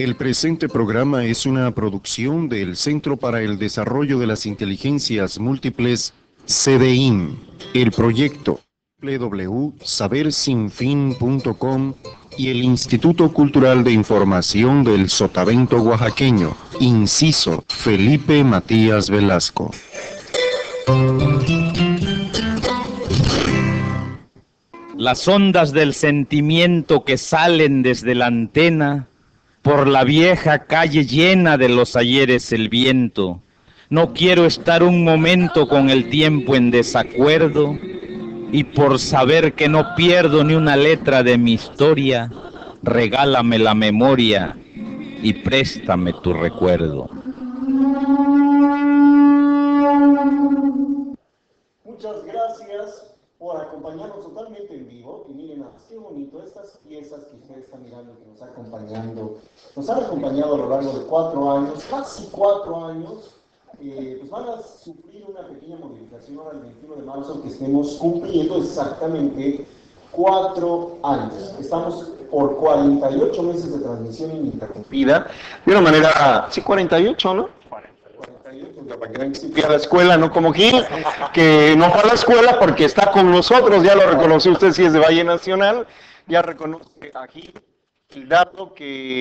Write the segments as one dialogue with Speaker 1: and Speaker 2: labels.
Speaker 1: El presente programa es una producción del Centro para el Desarrollo de las Inteligencias Múltiples, CDIM. El proyecto www.sabersinfin.com y el Instituto Cultural de Información del Sotavento Oaxaqueño, inciso Felipe Matías Velasco.
Speaker 2: Las ondas del sentimiento que salen desde la antena, por la vieja calle llena de los ayeres el viento. No quiero estar un momento con el tiempo en desacuerdo, y por saber que no pierdo ni una letra de mi historia, regálame la memoria y préstame tu recuerdo.
Speaker 3: Muchas gracias por acompañarnos totalmente en vivo. Y miren, qué bonito, estas piezas que ustedes están mirando, que nos han acompañado a lo largo de 4 años, casi 4 años. Pues van a sufrir una pequeña modificación ahora el 21 de marzo, que estemos cumpliendo exactamente 4 años. Estamos por 48 meses de transmisión ininterrumpida, de una manera, sí, 48, ¿no? 48, para que vean que sí fui a la escuela, no como Gil, que no fue a la escuela porque está con nosotros, ya lo reconoció usted si es de Valle Nacional, ya reconoce a Gil. Gildardo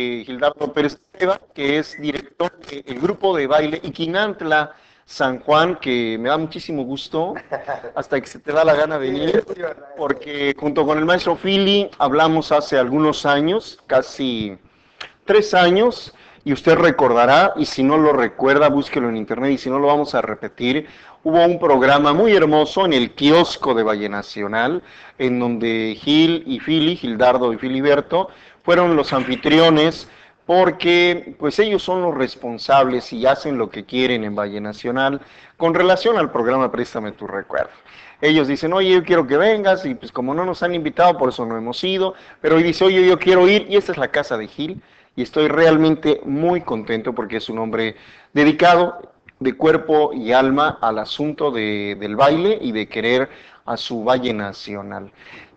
Speaker 3: Pérez Teva, que es director del grupo de baile Iquinantla San Juan, que me da muchísimo gusto, hasta que se te da la gana de venir, porque junto con el maestro Fili hablamos hace algunos años, casi 3 años, y usted recordará, y si no lo recuerda, búsquelo en internet, y si no lo vamos a repetir. Hubo un programa muy hermoso en el kiosco de Valle Nacional, en donde Gildardo y Filiberto, fueron los anfitriones, porque pues ellos son los responsables y hacen lo que quieren en Valle Nacional con relación al programa Préstame tu Recuerdo. Ellos dicen, oye, yo quiero que vengas, y pues como no nos han invitado, por eso no hemos ido, pero hoy dice, oye, yo quiero ir, y esta es la casa de Gil, y estoy realmente muy contento porque es un hombre dedicado de cuerpo y alma al asunto del baile y de querer a su Valle Nacional.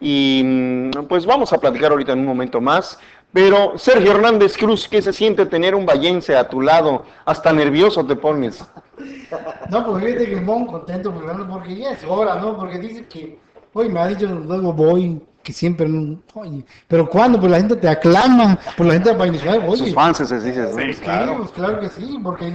Speaker 3: Y pues vamos a platicar ahorita en un momento más, pero Sergio Hernández Cruz, ¿qué se siente tener un vallense a tu lado? Hasta nervioso te pones.
Speaker 4: No, pues fíjate que muy contento porque ya es hora, ¿no? Porque dice que, hoy me ha dicho, luego voy, que siempre, oye, pero cuando pues la gente te aclama, pues la gente va a iniciar, oye.
Speaker 3: Sus fans, se dice.
Speaker 4: Sí, claro. Pues claro que sí, porque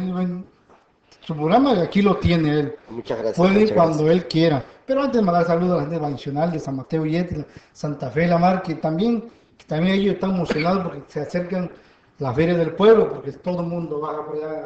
Speaker 4: su programa aquí lo tiene él.
Speaker 3: Muchas gracias.
Speaker 4: Puede ir cuando él quiera. Pero antes de mandar saludos a la gente nacional de San Mateo y Etla, Santa Fe, La Mar, que también ellos están emocionados porque se acercan las ferias del pueblo, porque todo el mundo va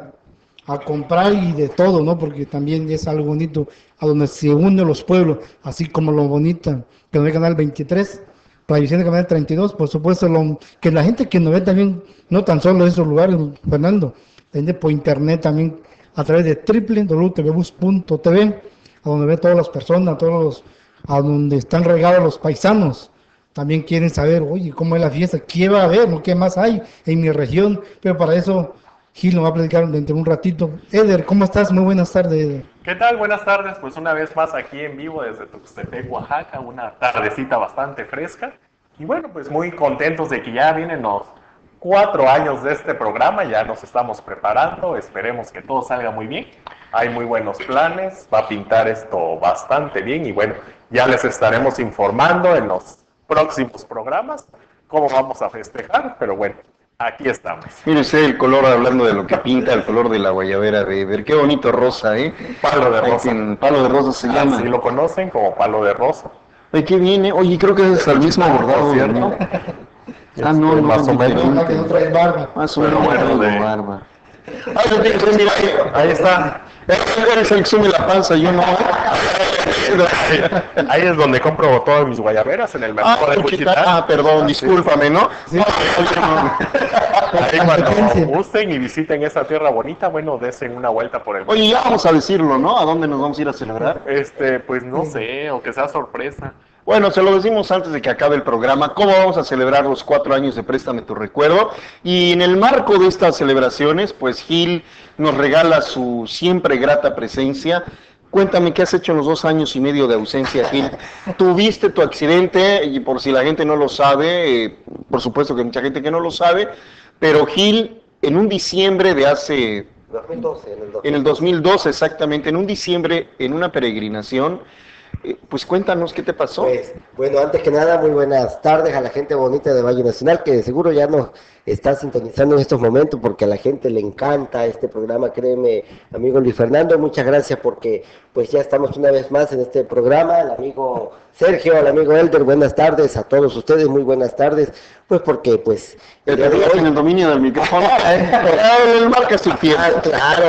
Speaker 4: a comprar y de todo, ¿no? Porque también es algo bonito a donde se unen los pueblos, así como lo bonito que nos ve Canal 23, Televisión de Canal 32, por supuesto, que la gente que nos ve también, no tan solo en esos lugares, Fernando, la gente por internet también, a través de www.tvbus.tv, a donde ve todas las personas, a donde están regados los paisanos. También quieren saber, oye, cómo es la fiesta, qué va a haber, ¿no? ¿Qué más hay en mi región? Pero para eso Gil nos va a platicar dentro de un ratito. Eder, ¿cómo estás? Muy buenas tardes, Eder.
Speaker 5: ¿Qué tal? Buenas tardes. Pues una vez más aquí en vivo desde Tuxtepec, Oaxaca, una tardecita bastante fresca. Y bueno, pues muy contentos de que ya vienen los 4 años de este programa, ya nos estamos preparando, esperemos que todo salga muy bien. Hay muy buenos planes, va a pintar esto bastante bien y bueno, ya les estaremos informando en los próximos programas cómo vamos a festejar, pero bueno, aquí estamos.
Speaker 3: Mire usted el color, hablando de lo que pinta, el color de la guayabera de Eder. Qué bonito rosa, ¿eh?
Speaker 5: Palo de rosa.
Speaker 3: Palo de rosa se llama.
Speaker 5: Así lo conocen como palo de rosa.
Speaker 3: Oye, ¿qué viene? Oye, creo que es el mismo bordado,
Speaker 5: ¿cierto?
Speaker 3: Ah, no,
Speaker 5: más o menos.
Speaker 4: Que no traes barba.
Speaker 3: Más o menos,
Speaker 5: bueno,
Speaker 3: de barba. Mira,
Speaker 5: Ahí está.
Speaker 3: Eres el que sube la panza, yo no.
Speaker 5: Ahí es donde compro todas mis guayaberas, en el mercado de Wichita.
Speaker 3: Perdón, discúlpame, ¿no?
Speaker 4: Sí.
Speaker 5: Ahí cuando gusten y visiten esta tierra bonita, bueno, desen una vuelta por el...
Speaker 3: Oye, ya vamos a decirlo, ¿no? ¿A dónde nos vamos a ir a celebrar?
Speaker 5: Pues no sé, o que sea sorpresa.
Speaker 3: Bueno, se lo decimos antes de que acabe el programa, cómo vamos a celebrar los 4 años de Préstame tu Recuerdo. Y en el marco de estas celebraciones, pues Gil nos regala su siempre grata presencia. Cuéntame, ¿qué has hecho en los 2 años y medio de ausencia, Gil? Tuviste tu accidente, y por si la gente no lo sabe, por supuesto que hay mucha gente que no lo sabe,
Speaker 1: Pero Gil, en un diciembre de hace...
Speaker 6: 2012,
Speaker 1: en el 2012 exactamente, en un diciembre, en una peregrinación, pues cuéntanos qué te pasó.
Speaker 6: Pues, bueno, antes que nada, muy buenas tardes a la gente bonita de Valle Nacional, que seguro ya nos está sintonizando en estos momentos, porque a la gente le encanta este programa, créeme, amigo Luis Fernando, muchas gracias porque pues ya estamos una vez más en este programa, el amigo Sergio, el amigo Elder, buenas tardes a todos ustedes, muy buenas tardes, pues porque pues...
Speaker 1: Te digas en el dominio del micrófono, él marca su pie.
Speaker 6: Claro,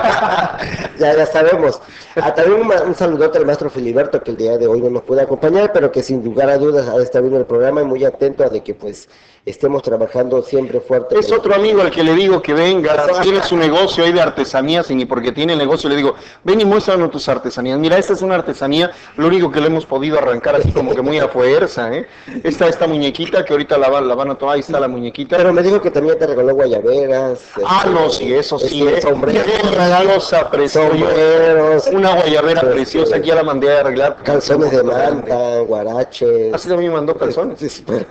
Speaker 6: ya sabemos. También un saludote al maestro Filiberto, que el día de hoy no nos puede acompañar, pero que sin lugar a dudas ha de estar viendo el programa y muy atento a de que pues estemos trabajando siempre fuerte.
Speaker 1: Es otro amigo al que le digo que venga, tiene su negocio ahí de artesanías, y porque tiene el negocio le digo, ven y muéstranos tus artesanías. Mira, esta es una artesanía, lo único que le hemos podido arrancar así como que muy a fuerza, ¿eh? Esta muñequita que ahorita la van a tomar, ahí está la muñequita.
Speaker 6: Pero me dijo que también te regaló guayaberas.
Speaker 1: No, sí, eso sí,
Speaker 6: sombreros,
Speaker 1: regalos preciosos, una guayabera preciosa, que ya la mandé a arreglar.
Speaker 6: Calzones de manta, guaraches.
Speaker 1: Así también me mandó calzones.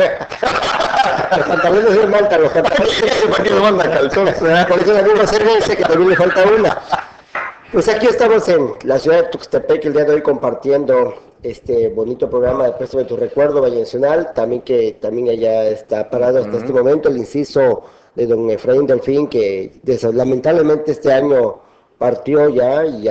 Speaker 6: Los pantalones de manta, los pantalones.
Speaker 1: ¿Para qué me manda calzones?
Speaker 6: Por eso la misma Sergio dice que también le falta una. Pues aquí estamos en la ciudad de Tuxtepec el día de hoy compartiendo este bonito programa de Préstame tu Recuerdo, Valle Nacional, también que también allá está parado hasta este momento el inciso de don Efraín Delfín, que lamentablemente este año partió el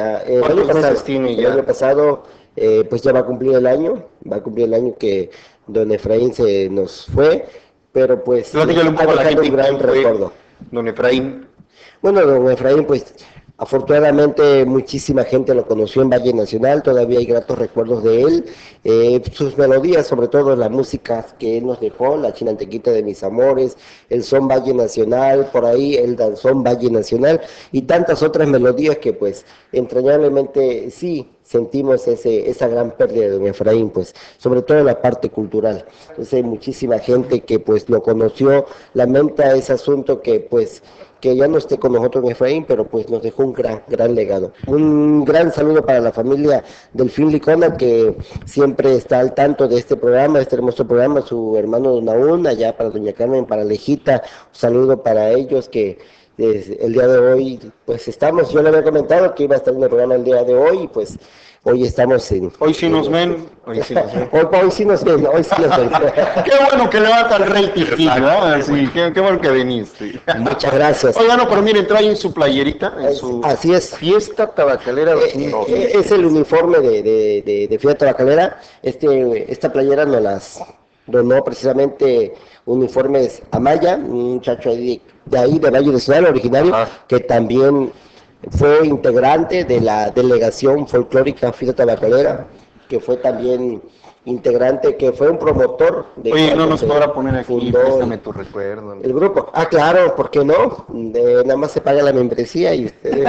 Speaker 6: año pasado pues ya va a cumplir el año que don Efraín se nos fue, pero pues
Speaker 1: platícale un poco a la gente,
Speaker 6: un gran recuerdo.
Speaker 1: Don Efraín.
Speaker 6: Bueno, don Efraín, pues afortunadamente muchísima gente lo conoció en Valle Nacional, todavía hay gratos recuerdos de él, sus melodías, sobre todo la música que él nos dejó, la chinantequita de mis amores, el son Valle Nacional, por ahí el danzón Valle Nacional y tantas otras melodías que pues entrañablemente sí sentimos esa gran pérdida de don Efraín, pues sobre todo en la parte cultural. Entonces hay muchísima gente que pues lo conoció, lamenta ese asunto que pues que ya no esté con nosotros en Efraín, pero pues nos dejó un gran legado. Un gran saludo para la familia Delfín Licona, que siempre está al tanto de este programa, este hermoso programa, su hermano Don Aún, allá para doña Carmen, para Lejita, un saludo para ellos que el día de hoy, pues yo le había comentado que iba a estar en el programa el día de hoy, y pues hoy estamos en...
Speaker 1: Hoy sí nos ven.
Speaker 6: Hoy sí nos ven.
Speaker 1: Qué bueno que levanta el rating, ¿verdad? Sí, qué bueno que viniste.
Speaker 6: Muchas gracias.
Speaker 1: Oigan, pero miren, traen su playerita,
Speaker 6: así es.
Speaker 1: Fiesta Tabacalera 2012.
Speaker 6: Es el uniforme de Fiesta Tabacalera. Esta playera nos las donó precisamente Uniformes Amaya, un muchacho de ahí de Valle Nacional, originario, que también fue integrante de la delegación folclórica Fiesta Tabacalera, que fue también integrante, que fue un promotor de...
Speaker 1: Oye, no nos podrá poner aquí, préstame tu recuerdo.
Speaker 6: El grupo, claro, ¿por qué no? Nada más se paga la membresía y ustedes...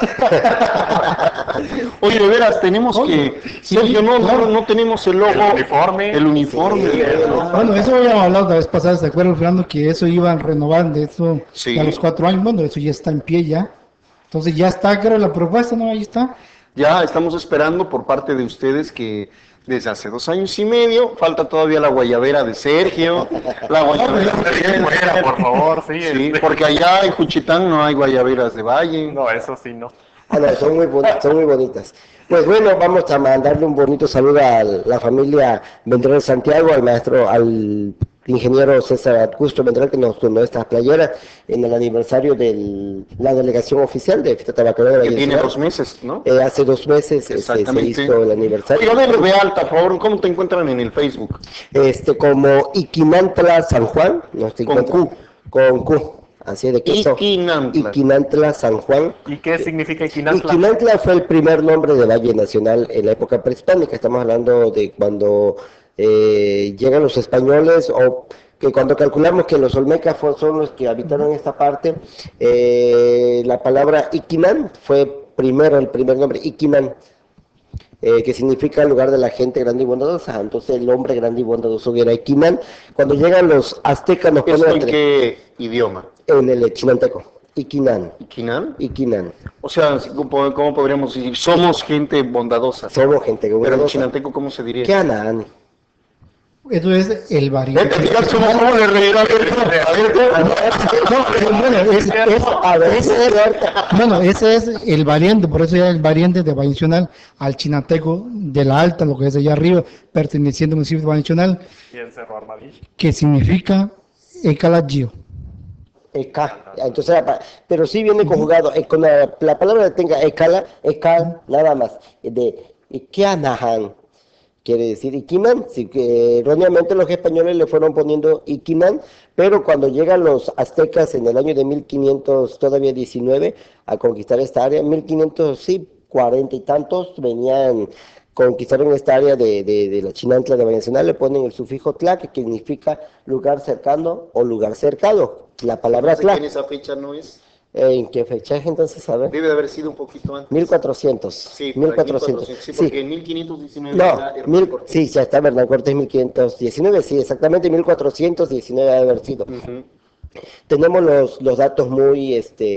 Speaker 1: Oye, de veras, tenemos que... Sergio, no tenemos el logo. El uniforme.
Speaker 4: Sí, bueno, eso habíamos hablado la vez pasada, ¿se acuerdan, Fernando? Que eso iban renovando, eso a los 4 años, bueno, eso ya está en pie ya. Entonces ya está, creo, la propuesta, ¿no? Ahí está.
Speaker 1: Ya estamos esperando por parte de ustedes que desde hace 2 años y medio, falta todavía la guayabera de Sergio, la guayabera de Sergio,
Speaker 5: por favor,
Speaker 1: sí, porque allá en Juchitán no hay guayaberas de Valle.
Speaker 5: No, eso sí, no.
Speaker 6: Son muy bonitas. Pues bueno, vamos a mandarle un bonito saludo a la familia Vendrell Santiago, al ingeniero César Augusto Vendrell, que nos donó estas playeras en el aniversario de la delegación oficial de Fiesta Tabacalera de Valle.
Speaker 1: Que tiene 2 meses, ¿no?
Speaker 6: Hace 2 meses se hizo el aniversario.
Speaker 1: Oiga, de alta, por favor, ¿cómo te encuentran en el Facebook?
Speaker 6: Como Iquinantla San Juan, con Q. Así de que Iquinantla San Juan.
Speaker 5: ¿Y qué significa Iquinantla?
Speaker 6: Iquinantla fue el primer nombre de Valle Nacional en la época prehispánica. Estamos hablando de cuando llegan los españoles, o que cuando calculamos que los olmecas son los que habitaron esta parte, la palabra Iquiman fue el primer nombre, Iquiman, que significa lugar de la gente grande y bondadosa. Entonces el hombre grande y bondadoso era Iquiman. Cuando llegan los aztecas nos ponen...
Speaker 1: ¿En qué idioma?
Speaker 6: En el chinanteco. Iquinan.
Speaker 1: ¿Iquinan? O sea, ¿cómo podríamos decir? Somos gente bondadosa.
Speaker 6: Somos gente bondadosa.
Speaker 1: Pero en chinanteco, ¿cómo se diría?
Speaker 6: Keanan.
Speaker 4: Eso es el variante.
Speaker 1: ¿Cómo le reirá?
Speaker 4: Bueno, ese es el variante, por eso ya el variante de Nacional al chinateco de la Alta, lo que es allá arriba, perteneciente al municipio de Nacional,
Speaker 5: Y en Cerro Armadillo.
Speaker 4: que significa Ekalagio.
Speaker 6: Entonces, pero sí viene conjugado, con la palabra que tenga ekala, ekal, nada más, de ikianahan, quiere decir Iquiman, sí, que erróneamente los españoles le fueron poniendo Iquiman, pero cuando llegan los aztecas en el año de 1500, todavía 19, a conquistar esta área, 1500, sí, 40 y tantos, conquistaron esta área de la Chinantla de Nacional, le ponen el sufijo tla, que significa lugar cercano o lugar cercado. La palabra tla.
Speaker 1: En esa fecha no es.
Speaker 6: ¿En qué fecha entonces? A ver.
Speaker 1: Debe de haber sido un poquito antes.
Speaker 6: 1400.
Speaker 1: Sí,
Speaker 6: 1400.
Speaker 1: Sí, porque en 1519
Speaker 6: No,
Speaker 1: era Hernán Cortés.
Speaker 6: sí, ya está, Hernán Cortés 1519, sí, exactamente 1419 debe haber sido.
Speaker 1: Ujú.
Speaker 6: Tenemos los datos muy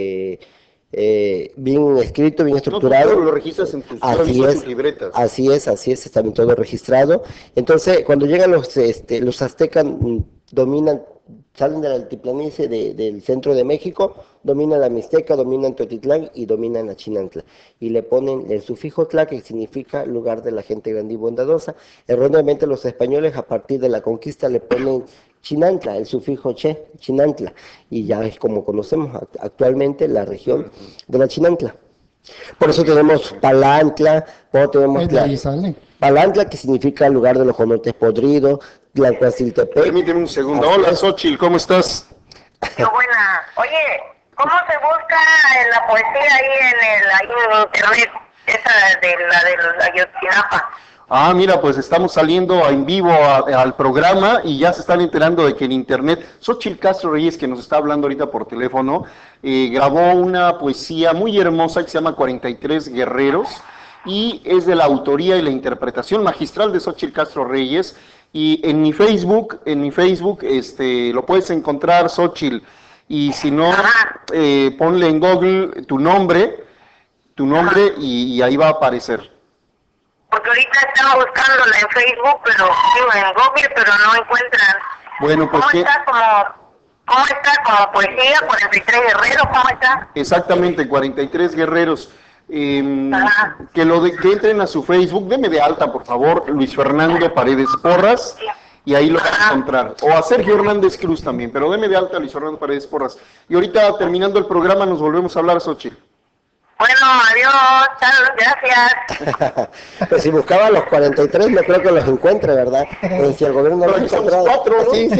Speaker 6: bien escritos, bien
Speaker 1: No,
Speaker 6: estructurados.
Speaker 1: tú lo registras en tus libretas.
Speaker 6: Así es, está bien todo registrado. Entonces, cuando llegan los aztecas, dominan, salen de la altiplanicie del centro de México, dominan la Mixteca, dominan Teotitlán y dominan la Chinantla. Y le ponen el sufijo tla, que significa lugar de la gente grande y bondadosa. Erróneamente los españoles, a partir de la conquista, le ponen Chinantla, el sufijo che, Chinantla. Y ya es como conocemos actualmente la región de la Chinantla. Por eso tenemos Palantla, tenemos
Speaker 4: De ahí sale.
Speaker 6: Palantla, que significa lugar de los jonotes podridos, Tlacuaciltepec.
Speaker 1: Permíteme un segundo. Hola, Xochitl, ¿cómo estás?
Speaker 7: Qué buena. Oye, ¿cómo se busca en la poesía ahí en internet? Esa de la Ayotzinapa.
Speaker 1: Ah, mira, pues estamos saliendo en vivo al programa y ya se están enterando de que en internet, Xochitl Castro Reyes, que nos está hablando ahorita por teléfono, grabó una poesía muy hermosa que se llama 43 Guerreros y es de la autoría y la interpretación magistral de Xochitl Castro Reyes. Y en mi Facebook, lo puedes encontrar, Xochitl, y si no, ponle en Google tu nombre y ahí va a aparecer.
Speaker 7: Porque ahorita estaba buscándola en Facebook, pero digo, en Google, pero no encuentran.
Speaker 1: Bueno, pues
Speaker 7: ¿Cómo está como poesía? 43 guerreros, ¿cómo está?
Speaker 1: Exactamente, 43 guerreros. Que entren a su Facebook, deme de alta, por favor, Luis Fernando Paredes Porras, y ahí lo van a encontrar. O a Sergio Hernández Cruz también, pero deme de alta a Luis Fernando Paredes Porras. Y ahorita, terminando el programa, nos volvemos a hablar, Xochitl.
Speaker 7: Bueno, adiós, gracias.
Speaker 6: Pues si buscaba los 43, no creo que los encuentre, ¿verdad? Si el gobierno no los encuentra.
Speaker 1: 4, ¿no?
Speaker 6: Sí.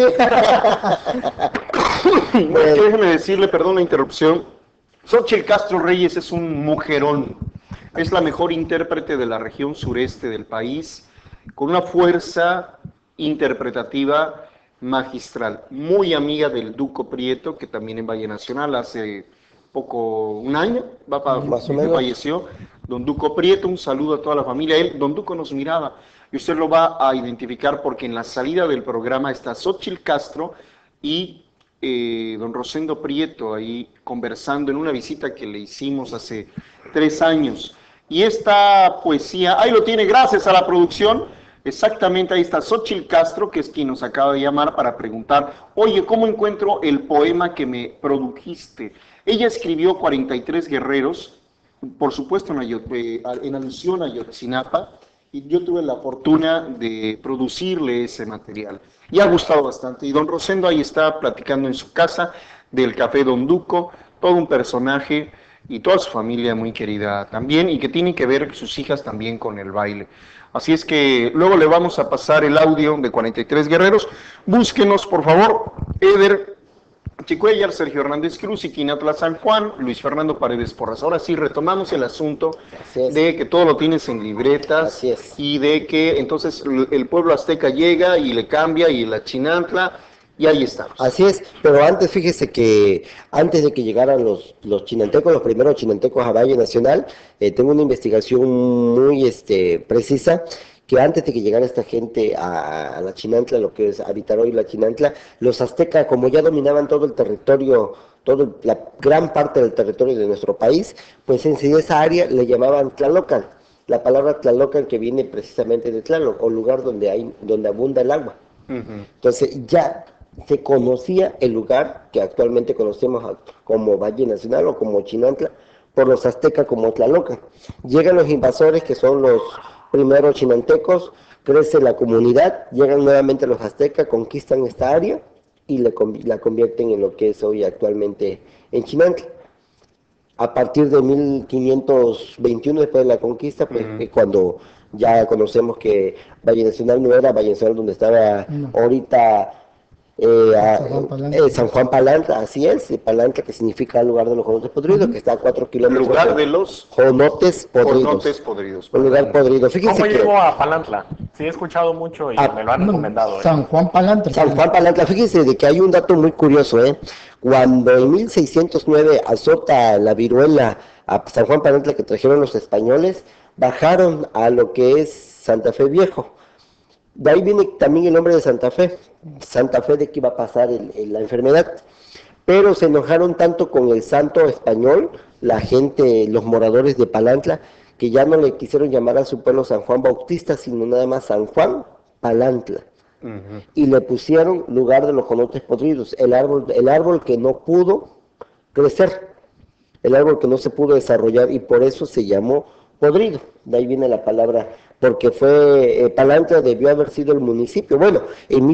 Speaker 1: Bueno, déjeme decirle, perdón la interrupción, Xochitl Castro Reyes es un mujerón, es la mejor intérprete de la región sureste del país, con una fuerza interpretativa magistral, muy amiga del Duco Prieto, que también en Valle Nacional hace un año,
Speaker 6: Más o menos.
Speaker 1: falleció, don Duco Prieto, un saludo a toda la familia, don Duco nos miraba, y usted lo va a identificar porque en la salida del programa está Xochitl Castro y don Rosendo Prieto ahí conversando en una visita que le hicimos hace 3 años. Y esta poesía, ahí lo tiene, gracias a la producción, exactamente ahí está Xochitl Castro, que es quien nos acaba de llamar para preguntar, oye, ¿cómo encuentro el poema que me produjiste? Ella escribió 43 guerreros, por supuesto en alusión a Ayotzinapa, y yo tuve la fortuna de producirle ese material. Y ha gustado bastante. Y don Rosendo ahí está platicando en su casa del Café Don Duco, todo un personaje y toda su familia muy querida también, y que tiene que ver sus hijas también con el baile. Así es que luego le vamos a pasar el audio de 43 guerreros. Búsquenos, por favor, Eder Chicuellar, Sergio Hernández Cruz y Quinatla San Juan, Luis Fernando Paredes Porras. Ahora sí, retomamos el asunto de que todo lo tienes en libretas y de que entonces el pueblo azteca llega y le cambia y la Chinantla y ahí estamos.
Speaker 6: Así es, pero antes fíjese que antes de que llegaran los chinantecos, los primeros chinantecos a Valle Nacional, tengo una investigación muy precisa, que antes de que llegara esta gente a la Chinantla, lo que es habitar hoy la Chinantla, los aztecas, como ya dominaban todo el territorio, la gran parte del territorio de nuestro país, pues en esa área le llamaban Tlalocan. La palabra Tlalocan, que viene precisamente de Tlaloc, o lugar donde abunda el agua. Entonces ya se conocía el lugar que actualmente conocemos como Valle Nacional o como Chinantla, por los aztecas como Tlaloca. Llegan los invasores, que son los primeros chinantecos, crece la comunidad, llegan nuevamente los aztecas, conquistan esta área y la convierten en lo que es hoy actualmente en Chinantla. A partir de 1521, después de la conquista, pues cuando ya conocemos que Valle Nacional no era Valle Nacional donde estaba ahorita San Juan Palantla, así es, Palantla, que significa lugar de los jonotes podridos, que está a 4 kilómetros.
Speaker 1: Lugar de los
Speaker 6: jonotes podridos.
Speaker 1: Jonotes podridos.
Speaker 6: Un lugar podrido. Fíjense
Speaker 5: ¿Cómo
Speaker 6: que
Speaker 5: llego a Palantla? Sí, he escuchado mucho y me lo han recomendado.
Speaker 4: San Juan Palantla.
Speaker 6: San Juan Palantla, fíjense de que hay un dato muy curioso, Cuando en 1609 azota la viruela a San Juan Palantla que trajeron los españoles, bajaron a lo que es Santa Fe Viejo. De ahí viene también el nombre de Santa Fe de que iba a pasar la enfermedad, pero se enojaron tanto con el santo español, la gente, los moradores de Palantla, que ya no le quisieron llamar a su pueblo San Juan Bautista, sino nada más San Juan Palantla, y le pusieron lugar de los jonotes podridos, el árbol que no pudo crecer, el árbol que no se pudo desarrollar, y por eso se llamó podrido. De ahí viene la palabra, porque Palantla debió haber sido el municipio. Bueno, en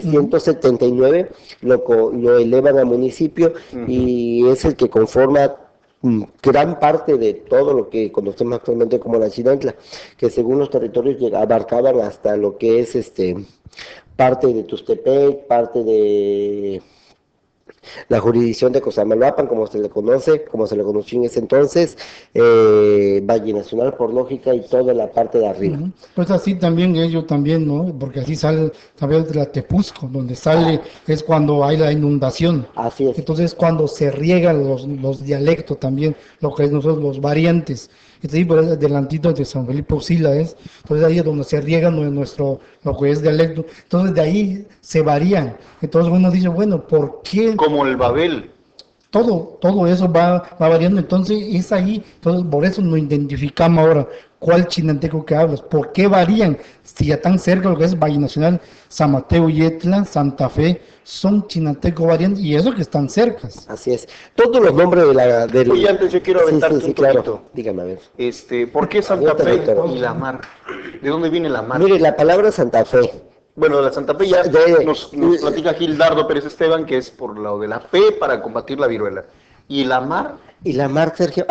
Speaker 6: 1779 lo elevan a municipio y es el que conforma gran parte de todo lo que conocemos actualmente como la Chinantla, que según los territorios abarcaban hasta lo que es parte de Tustepec, parte de la jurisdicción de Cosamaloapan, como se le conoce, como se le conoció en ese entonces, Valle Nacional por lógica y toda la parte de arriba.
Speaker 4: Pues así también ellos también, ¿no? Porque así sale también de la Tepuzco, donde sale es cuando hay la inundación.
Speaker 6: Así es.
Speaker 4: Entonces cuando se riegan los dialectos también, lo que es nosotros los variantes. Entonces por el delantito de San Felipe Usila entonces ahí es donde se riegan lo que es dialecto. Entonces de ahí se varían. Entonces uno dice, bueno, ¿por qué?
Speaker 1: Como el Babel.
Speaker 4: Todo eso va variando, entonces es ahí, entonces por eso nos identificamos ahora cuál chinanteco que hablas, por qué varían, si ya tan cerca lo que es Valle Nacional, San Mateo Yetla, Santa Fe, son chinantecos variantes y eso que están cercas.
Speaker 6: Así es, todos los nombres de
Speaker 1: Oye, antes yo quiero aventarte un poquito.
Speaker 6: Claro. Dígame, a ver.
Speaker 1: ¿Por qué Santa Fe y la mar? ¿De dónde viene la mar?
Speaker 6: Mire, la palabra Santa Fe.
Speaker 1: Bueno, la Santa Fe ya nos platica Gildardo Pérez Esteban, que es por lo de la P para combatir la viruela. ¿Y la mar?
Speaker 6: ¿Y la mar, Sergio?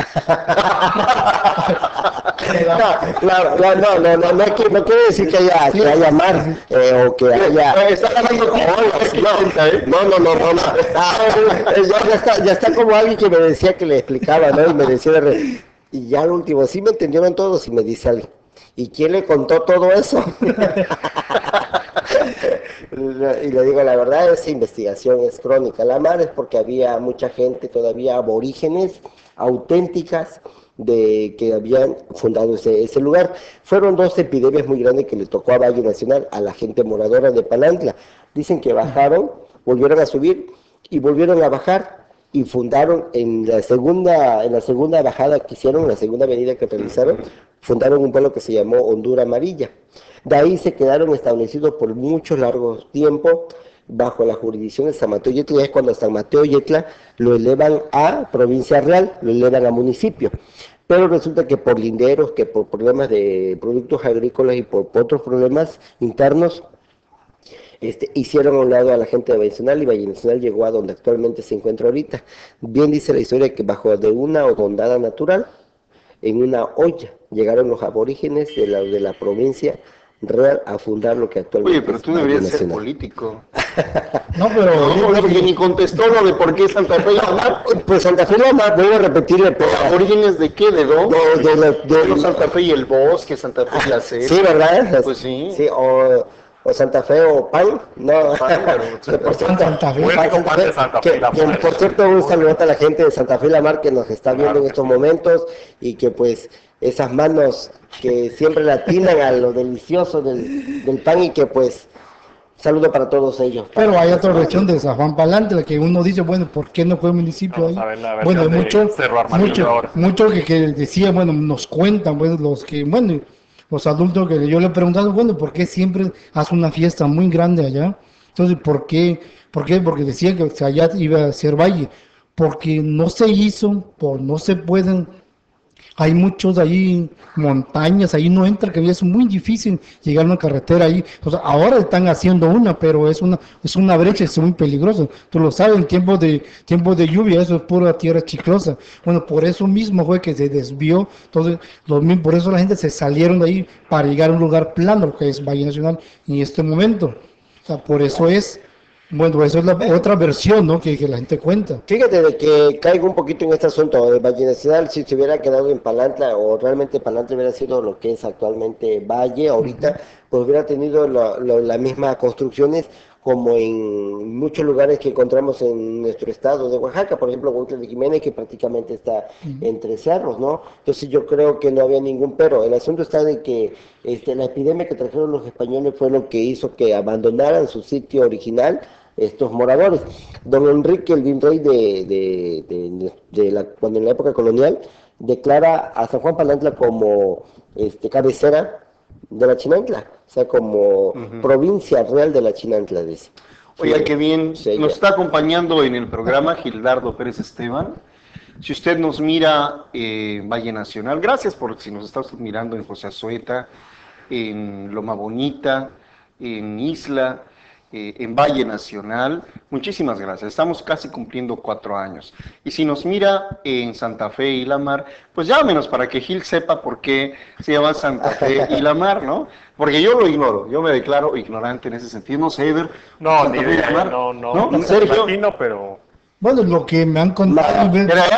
Speaker 6: No quiere decir que haya mar, o que haya...
Speaker 1: Está ganando como
Speaker 6: ya está como alguien que me decía que le explicaba, ¿no? Y me decía, y ya al último, sí me entendieron todos, y me dice alguien, ¿y quién le contó todo eso? Y le digo, la verdad, esa investigación es crónica. La mar es porque había mucha gente, todavía aborígenes, auténticas, que habían fundado ese lugar. Fueron 2 epidemias muy grandes que le tocó a Valle Nacional, a la gente moradora de Palantla. Dicen que bajaron, volvieron a subir y volvieron a bajar. Y fundaron en la segunda bajada que hicieron, en la segunda avenida que realizaron, fundaron un pueblo que se llamó Hondura Amarilla. De ahí se quedaron establecidos por mucho largo tiempo bajo la jurisdicción de San Mateo Yetla, y es cuando San Mateo Yetla lo elevan a provincia real, lo elevan a municipio. Pero resulta que por linderos, que por problemas de productos agrícolas y por otros problemas internos, hicieron a un lado a la gente de Valle Nacional, y Valle Nacional llegó a donde actualmente se encuentra ahorita. Bien dice la historia que bajo de una hondada natural, en una olla, llegaron los aborígenes de la provincia real a fundar lo que actualmente...
Speaker 1: Oye, pero tú deberías ser político.
Speaker 4: No, pero...
Speaker 1: No, porque ni contestó lo de por qué Santa Fe y la mar.
Speaker 6: Pues Santa Fe y la mar, voy a repetirle, pero...
Speaker 1: ¿Orígenes de qué? ¿De dónde?
Speaker 6: De
Speaker 1: Santa Fe y el bosque, Santa Fe y la selva.
Speaker 6: Sí, ¿verdad?
Speaker 1: Pues sí.
Speaker 6: Sí, o Santa Fe o Pan, no.
Speaker 4: Santa Fe.
Speaker 6: Por cierto, un saludo a la gente de Santa Fe y la Mar que nos está viendo en estos momentos, y que pues esas manos que siempre le atinan a lo delicioso del pan, y que pues saludo para todos ellos.
Speaker 4: Pero hay otra versión de San Juan Palantla que uno dice, bueno, ¿por qué no fue municipio ahí? Bueno, mucho que decía, bueno, nos cuentan, bueno, los que, bueno, los adultos que yo le he preguntado, bueno, ¿por qué siempre hace una fiesta muy grande allá? Entonces, ¿por qué? Porque decía que allá iba a ser valle, porque no se hizo, no se pueden. Hay muchos ahí, montañas, ahí no entra, que es muy difícil llegar a una carretera ahí. O sea, ahora están haciendo una, pero es una brecha, es muy peligroso. Tú lo sabes, en tiempo de lluvia, eso es pura tierra chiclosa. Bueno, por eso mismo fue que se desvió. Entonces, por eso la gente se salieron de ahí para llegar a un lugar plano, que es Valle Nacional en este momento. O sea, por eso es. Bueno, eso es la otra versión, ¿no? Que la gente cuenta.
Speaker 6: Fíjate de que caigo un poquito en este asunto de Valle Nacional. Si se hubiera quedado en Palantla, o realmente Palantla hubiera sido lo que es actualmente Valle ahorita, pues hubiera tenido las mismas construcciones como en muchos lugares que encontramos en nuestro estado de Oaxaca, por ejemplo, Huautla de Jiménez, que prácticamente está entre cerros, ¿no? Entonces yo creo que no había ningún pero. El asunto está de que la epidemia que trajeron los españoles fue lo que hizo que abandonaran su sitio original estos moradores. Don Enrique, el virrey cuando en la época colonial, declara a San Juan Palantla como cabecera de la Chinantla, o sea, como provincia real de la Chinantla, dice.
Speaker 1: Oiga, qué bien.
Speaker 6: Sí,
Speaker 1: nos está acompañando en el programa Gildardo Pérez Esteban. Si usted nos mira en Valle Nacional, gracias por si nos está usted mirando en José Azueta, en Loma Bonita, en Isla, en Valle Nacional, muchísimas gracias. Estamos casi cumpliendo 4 años. Y si nos mira en Santa Fe y La Mar, pues llámenos para que Gil sepa por qué se llama Santa Fe y La Mar, ¿no? Porque yo lo ignoro, yo me declaro ignorante en ese sentido. No sé, Eder.
Speaker 5: No, ni idea, no,
Speaker 1: Sergio.
Speaker 5: imagino, pero...
Speaker 4: Bueno, lo que me han contado.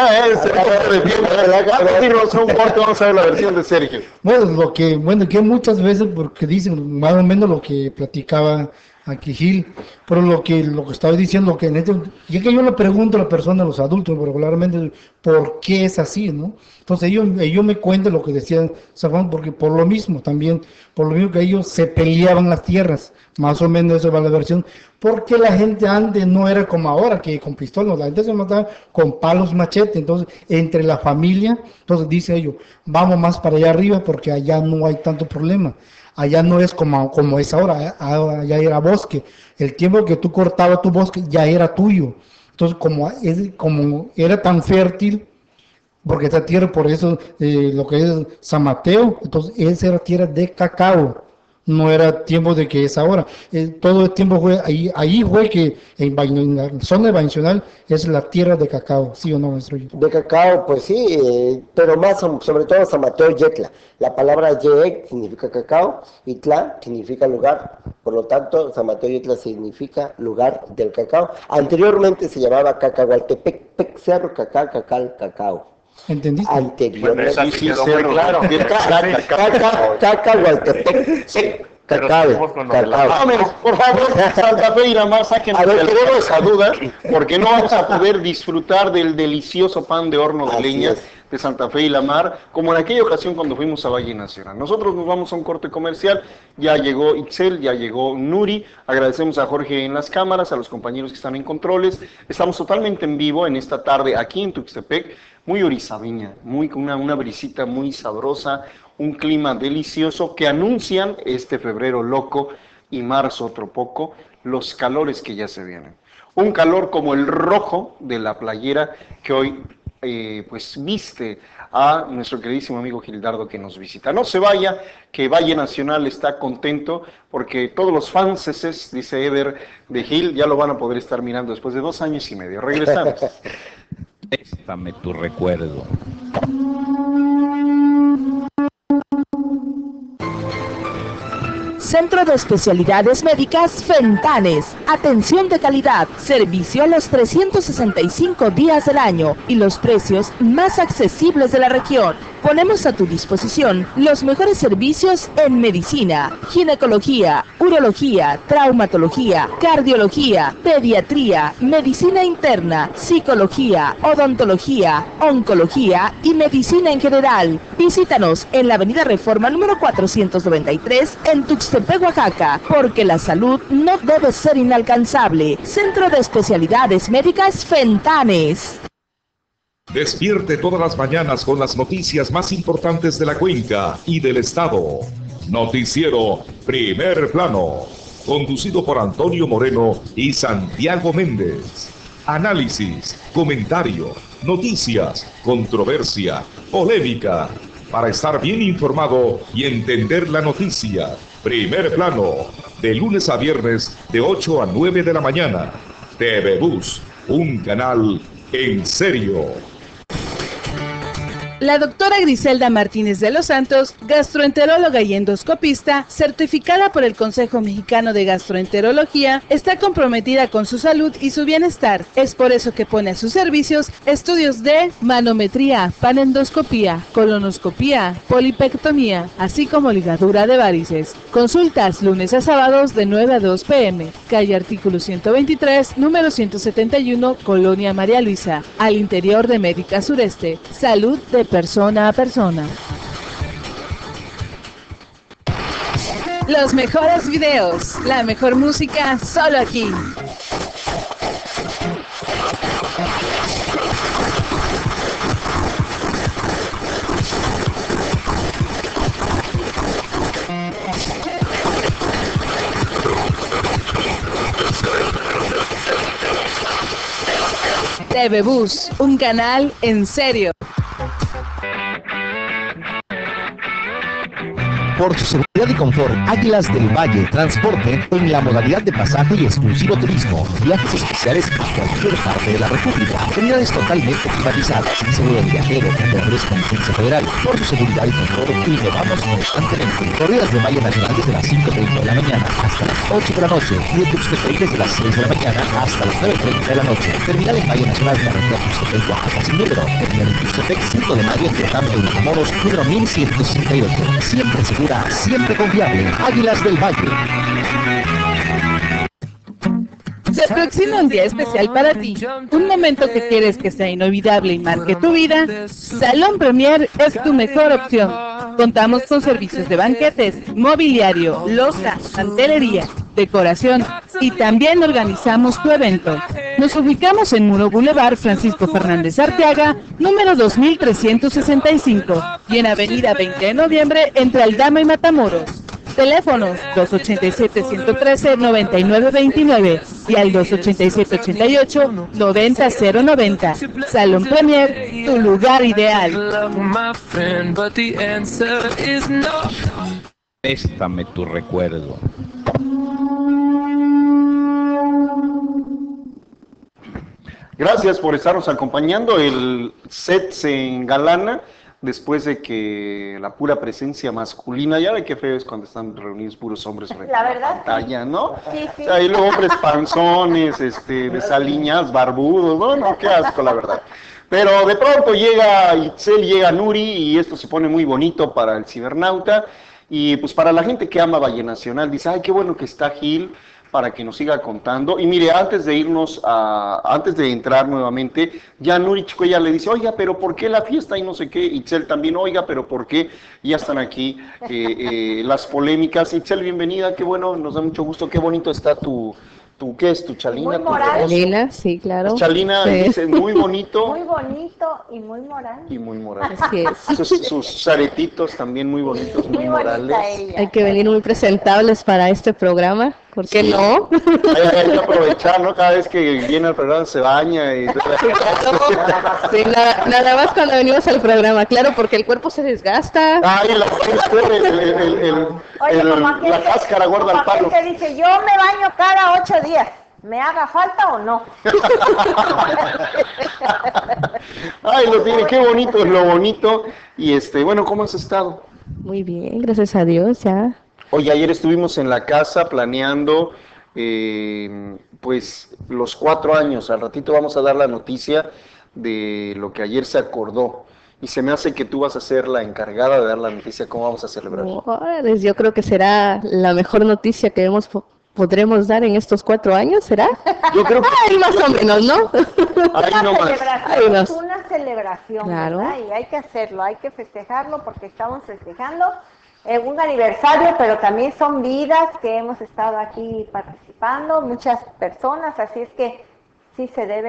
Speaker 1: Vamos a ver la versión de Sergio.
Speaker 4: Bueno, que muchas veces, porque dicen más o menos lo que platicaba aquí Gil, pero lo que estaba diciendo, que ya que yo le pregunto a la persona, a los adultos regularmente, ¿por qué es así, no? Entonces ellos me cuentan lo que decían San Juan, porque por lo mismo que ellos se peleaban las tierras, más o menos eso va la versión, porque la gente antes no era como ahora, que con pistolas, la gente se mataba con palos, machete. Entonces entre la familia, entonces dice ellos, vamos más para allá arriba porque allá no hay tanto problema. Allá no es como es ahora, allá era bosque. El tiempo que tú cortabas tu bosque ya era tuyo. Entonces, como era tan fértil, porque esta tierra, por eso lo que es San Mateo, entonces esa era tierra de cacao. No era tiempo de que es ahora. Todo el tiempo fue ahí fue que en la zona de Valle Nacional es la tierra de cacao, ¿sí o no, maestro?
Speaker 6: De cacao, pues sí, pero más sobre todo San Mateo Yetla. La palabra Ye significa cacao y Tla significa lugar. Por lo tanto, San Mateo Yetla significa lugar del cacao. Anteriormente se llamaba Cacahualtepec, Pec Cerro, Cacao.
Speaker 4: ¿Entendiste?
Speaker 6: Anteriormente.
Speaker 5: Bueno, sí, quedó muy claro.
Speaker 6: Cacahualtepec, cacao.
Speaker 1: Por favor, Santa Fe y La Mar, saquen esa duda, porque no vamos a poder disfrutar del delicioso pan de horno de leña de Santa Fe y La Mar, como en aquella ocasión cuando fuimos a Valle Nacional. Nosotros nos vamos a un corte comercial, ya llegó Itzel, ya llegó Nuri, agradecemos a Jorge en las cámaras, a los compañeros que están en controles, estamos totalmente en vivo en esta tarde aquí en Tuxtepec, muy orizabeña, con una brisita muy sabrosa, un clima delicioso que anuncian este febrero loco y marzo otro poco, los calores que ya se vienen. Un calor como el rojo de la playera que hoy pues viste a nuestro queridísimo amigo Gildardo que nos visita. No se vaya, que Valle Nacional está contento porque todos los fanses, dice Eder, de Gil, ya lo van a poder estar mirando después de 2 años y medio. Regresamos.
Speaker 2: Préstame tu recuerdo.
Speaker 8: Centro de Especialidades Médicas Fentanes. Atención de calidad, servicio a los 365 días del año y los precios más accesibles de la región. Ponemos a tu disposición los mejores servicios en medicina, ginecología, urología, traumatología, cardiología, pediatría, medicina interna, psicología, odontología, oncología y medicina en general. Visítanos en la Avenida Reforma número 493 en Tuxtepec, Oaxaca, porque la salud no debe ser inalcanzable. Centro de Especialidades Médicas Fentanes.
Speaker 9: Despierte todas las mañanas con las noticias más importantes de la cuenca y del estado. Noticiero Primer Plano, conducido por Antonio Moreno y Santiago Méndez. Análisis, comentario, noticias, controversia, polémica, para estar bien informado y entender la noticia. Primer Plano, de lunes a viernes de 8 a 9 de la mañana. TV Bus, un canal en serio.
Speaker 8: La doctora Griselda Martínez de los Santos, gastroenteróloga y endoscopista, certificada por el Consejo Mexicano de Gastroenterología, está comprometida con su salud y su bienestar. Es por eso que pone a sus servicios estudios de manometría, panendoscopía, colonoscopía, polipectomía, así como ligadura de varices. Consultas lunes a sábados de 9 a 2 p.m. Calle Artículo 123, número 171, Colonia María Luisa, al interior de Médica Sureste. Salud de persona a persona. Los mejores videos, la mejor música, solo aquí. TV Bus, un canal en serio.
Speaker 10: Por su seguridad y confort, Águilas del Valle Transporte en la modalidad de pasaje y exclusivo turismo. Viajes especiales a cualquier parte de la República. Unidades totalmente privatizadas, sin seguro de viajero, operadores con licencia federal. Por su seguridad y confort, innovamos constantemente. Corridas de Valle Nacional desde las 5:30 de la mañana hasta las 8 de la noche. Y de Tuxtepec desde las 6 de la mañana hasta las 9:30 de la noche. Terminal en Valle Nacional, carretera Tuxtepec, Oaxaca, sin número. Terminal en Tuxtepec, 5 de mayo, Tierra de Matamoros, número 1168. Siempre seguro, siempre confiable. Águilas del Valle.
Speaker 8: Se aproxima un día especial para ti, un momento que quieres que sea inolvidable y marque tu vida. Salón Premier es tu mejor opción. Contamos con servicios de banquetes, mobiliario, loza, mantelería, decoración y también organizamos tu evento. Nos ubicamos en Muro Boulevard Francisco Fernández Arteaga, número 2365 y en Avenida 20 de Noviembre entre Aldama y Matamoros. Teléfonos 287-113-9929 y al 287-88-90090. Salón Premier, tu lugar ideal.
Speaker 2: Préstame tu recuerdo.
Speaker 1: Gracias por estarnos acompañando. El set se engalana después de que la pura presencia masculina, ya ve qué feo es cuando están reunidos puros hombres frente a la pantalla, ¿no?
Speaker 7: Sí, sí.
Speaker 1: O sea, ahí luego hombres panzones, desaliñados, barbudos, no, qué asco, la verdad. Pero de pronto llega Itzel, llega Nuri, y esto se pone muy bonito para el cibernauta, y pues para la gente que ama Valle Nacional, dice, ay, qué bueno que está Gil, para que nos siga contando. Y mire, antes de entrar nuevamente, ya Nuri Chico ya le dice, oiga, pero ¿por qué la fiesta? Y no sé qué. Itzel también, oiga, pero ¿por qué? Y ya están aquí las polémicas. Itzel, bienvenida, qué bueno, nos da mucho gusto, qué bonito está tu ¿qué es? ¿Tu chalina?
Speaker 7: Muy moral.
Speaker 11: Chalina, sí, claro.
Speaker 1: Chalina,
Speaker 11: sí.
Speaker 1: Dice, muy bonito.
Speaker 7: Muy bonito y muy moral.
Speaker 1: Y muy moral.
Speaker 11: Así es.
Speaker 1: Sus aretitos también muy bonitos, muy morales.
Speaker 11: Hay que venir muy presentables para este programa, ¿por qué no?
Speaker 1: Hay que aprovechar, ¿no? Cada vez que viene al programa se baña y...
Speaker 11: Sí, nada más cuando venimos al programa, claro, porque el cuerpo se desgasta.
Speaker 1: Ay, la cáscara guarda el palo.
Speaker 7: Te dice, yo me baño cada 8 días. ¿Me haga falta o no?
Speaker 1: Ay, lo tiene, qué bonito es lo bonito. Y bueno, ¿cómo has estado?
Speaker 11: Muy bien, gracias a Dios, ya.
Speaker 1: Oye, ayer estuvimos en la casa planeando, pues, los 4 años. Al ratito vamos a dar la noticia de lo que ayer se acordó. Y se me hace que tú vas a ser la encargada de dar la noticia, ¿cómo vamos a celebrar?
Speaker 11: Pues yo creo que será la mejor noticia que podremos dar en estos 4 años, ¿será?
Speaker 1: Yo creo que...
Speaker 11: Ay, más o menos, ¿no?
Speaker 7: Es una celebración,
Speaker 11: claro.
Speaker 7: ¿verdad? Y hay que hacerlo, hay que festejarlo porque estamos festejando un aniversario, pero también son vidas que hemos estado aquí participando, muchas personas, así es que sí se debe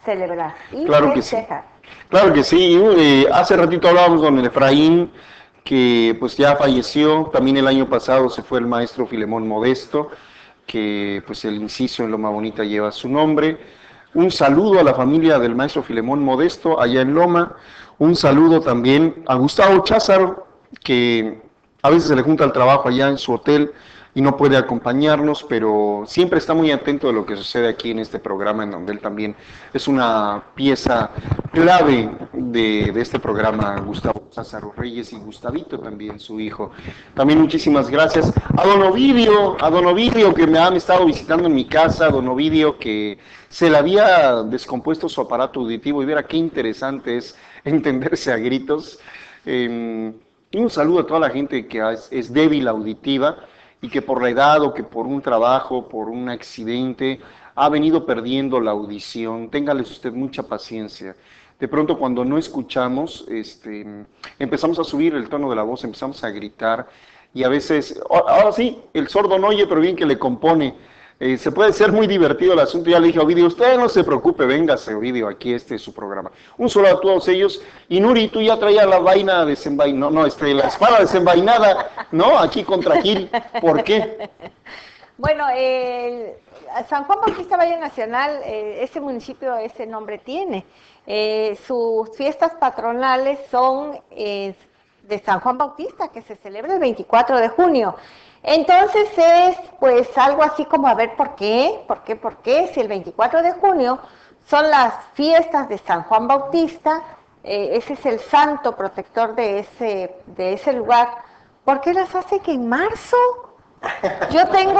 Speaker 12: celebrar y
Speaker 1: Claro que sí.
Speaker 12: festejar.
Speaker 1: Claro que sí. Hace ratito hablábamos con el Efraín, que pues ya falleció. También el año pasado se fue el maestro Filemón Modesto, que pues el inciso en Loma Bonita lleva su nombre. Un saludo a la familia del maestro Filemón Modesto allá en Loma. Un saludo también a Gustavo Cházaro, que a veces se le junta el trabajo allá en su hotel y no puede acompañarnos, pero siempre está muy atento de lo que sucede aquí en este programa, en donde él también es una pieza clave de este programa, Gustavo Cházaro Reyes, y Gustavito también, su hijo. También muchísimas gracias a don Ovidio, que me han estado visitando en mi casa, don Ovidio, que se le había descompuesto su aparato auditivo, y verá qué interesante es entenderse a gritos. Y un saludo a toda la gente que es débil auditiva, y que por la edad o que por un trabajo, por un accidente, ha venido perdiendo la audición. Téngales usted mucha paciencia. De pronto cuando no escuchamos, empezamos a subir el tono de la voz, empezamos a gritar, y a veces, ahora sí, el sordo no oye, pero bien que le compone. Se puede ser muy divertido el asunto. Ya le dije a Ovidio, usted no se preocupe, véngase Ovidio, aquí es su programa. Un saludo a todos ellos. Y Nuri, tú ya traías la vaina desenvainada, la espada desenvainada, ¿no? Aquí contra Gil. ¿Por qué?
Speaker 12: Bueno, San Juan Bautista Valle Nacional, ese municipio ese nombre tiene. Sus fiestas patronales son de San Juan Bautista, que se celebra el 24 de junio. Entonces es pues algo así como a ver por qué, si el 24 de junio son las fiestas de San Juan Bautista, ese es el santo protector de ese lugar, ¿por qué las hace que en marzo? Yo tengo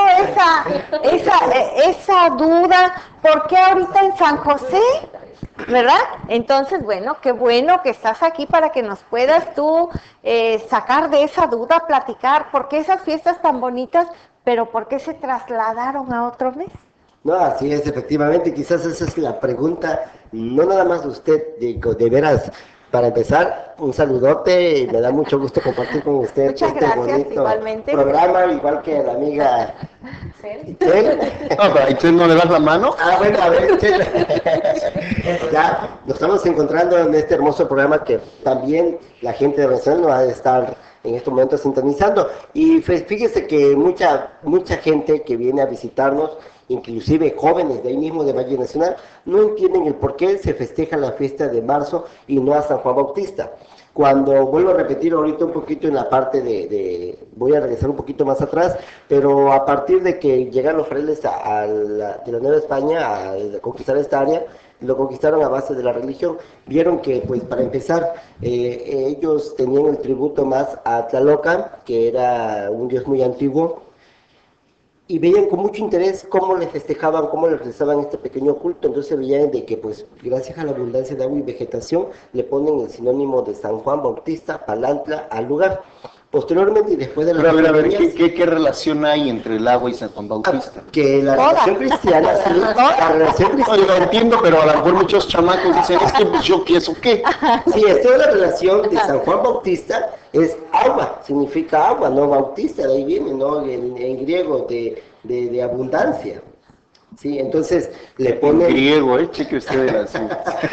Speaker 12: esa duda, ¿por qué ahorita en San José? ¿Verdad? Entonces, bueno que estás aquí para que nos puedas tú sacar de esa duda, platicar, ¿por qué esas fiestas tan bonitas, pero por qué se trasladaron a otro mes?
Speaker 6: No, así es, efectivamente, quizás esa es la pregunta, no nada más de usted, de veras. Para empezar, un saludote, y me da mucho gusto compartir con usted
Speaker 12: Muchas gracias, bonito igualmente.
Speaker 6: Programa, igual que la amiga
Speaker 12: Itzel.
Speaker 1: No, pero a Itzel no le das la mano.
Speaker 6: Ah, bueno, a ver, Itzel. Ya, nos estamos encontrando en este hermoso programa que también la gente de Venezuela nos va a estar en estos momentos sintonizando. Y fíjese que mucha gente que viene a visitarnos, inclusive jóvenes de ahí mismo de Valle Nacional, no entienden el por qué se festeja la fiesta de marzo y no a San Juan Bautista. Cuando vuelvo a repetir ahorita un poquito en la parte voy a regresar un poquito más atrás, pero a partir de que llegaron los frailes de la Nueva España a conquistar esta área, lo conquistaron a base de la religión. Vieron que, pues, para empezar, ellos tenían el tributo más a Tlalocan, que era un dios muy antiguo, y veían con mucho interés cómo le festejaban, cómo le realizaban este pequeño culto. Entonces veían de que, pues, gracias a la abundancia de agua y vegetación, le ponen el sinónimo de San Juan Bautista, Palantla, al lugar. Posteriormente, y después de la...
Speaker 1: Pero a ver, ¿qué relación hay entre el agua y San Juan Bautista?
Speaker 6: Que la relación cristiana, sí, la relación cristiana...
Speaker 1: Oye, lo entiendo, pero a lo mejor muchos chamacos dicen, es que pues, yo qué, ¿eso qué?
Speaker 6: Sí, toda la relación de San Juan Bautista es agua, significa agua, no Bautista, de ahí viene, ¿no? En griego, de abundancia. Sí, entonces le pone...
Speaker 1: griego, cheque usted de latín.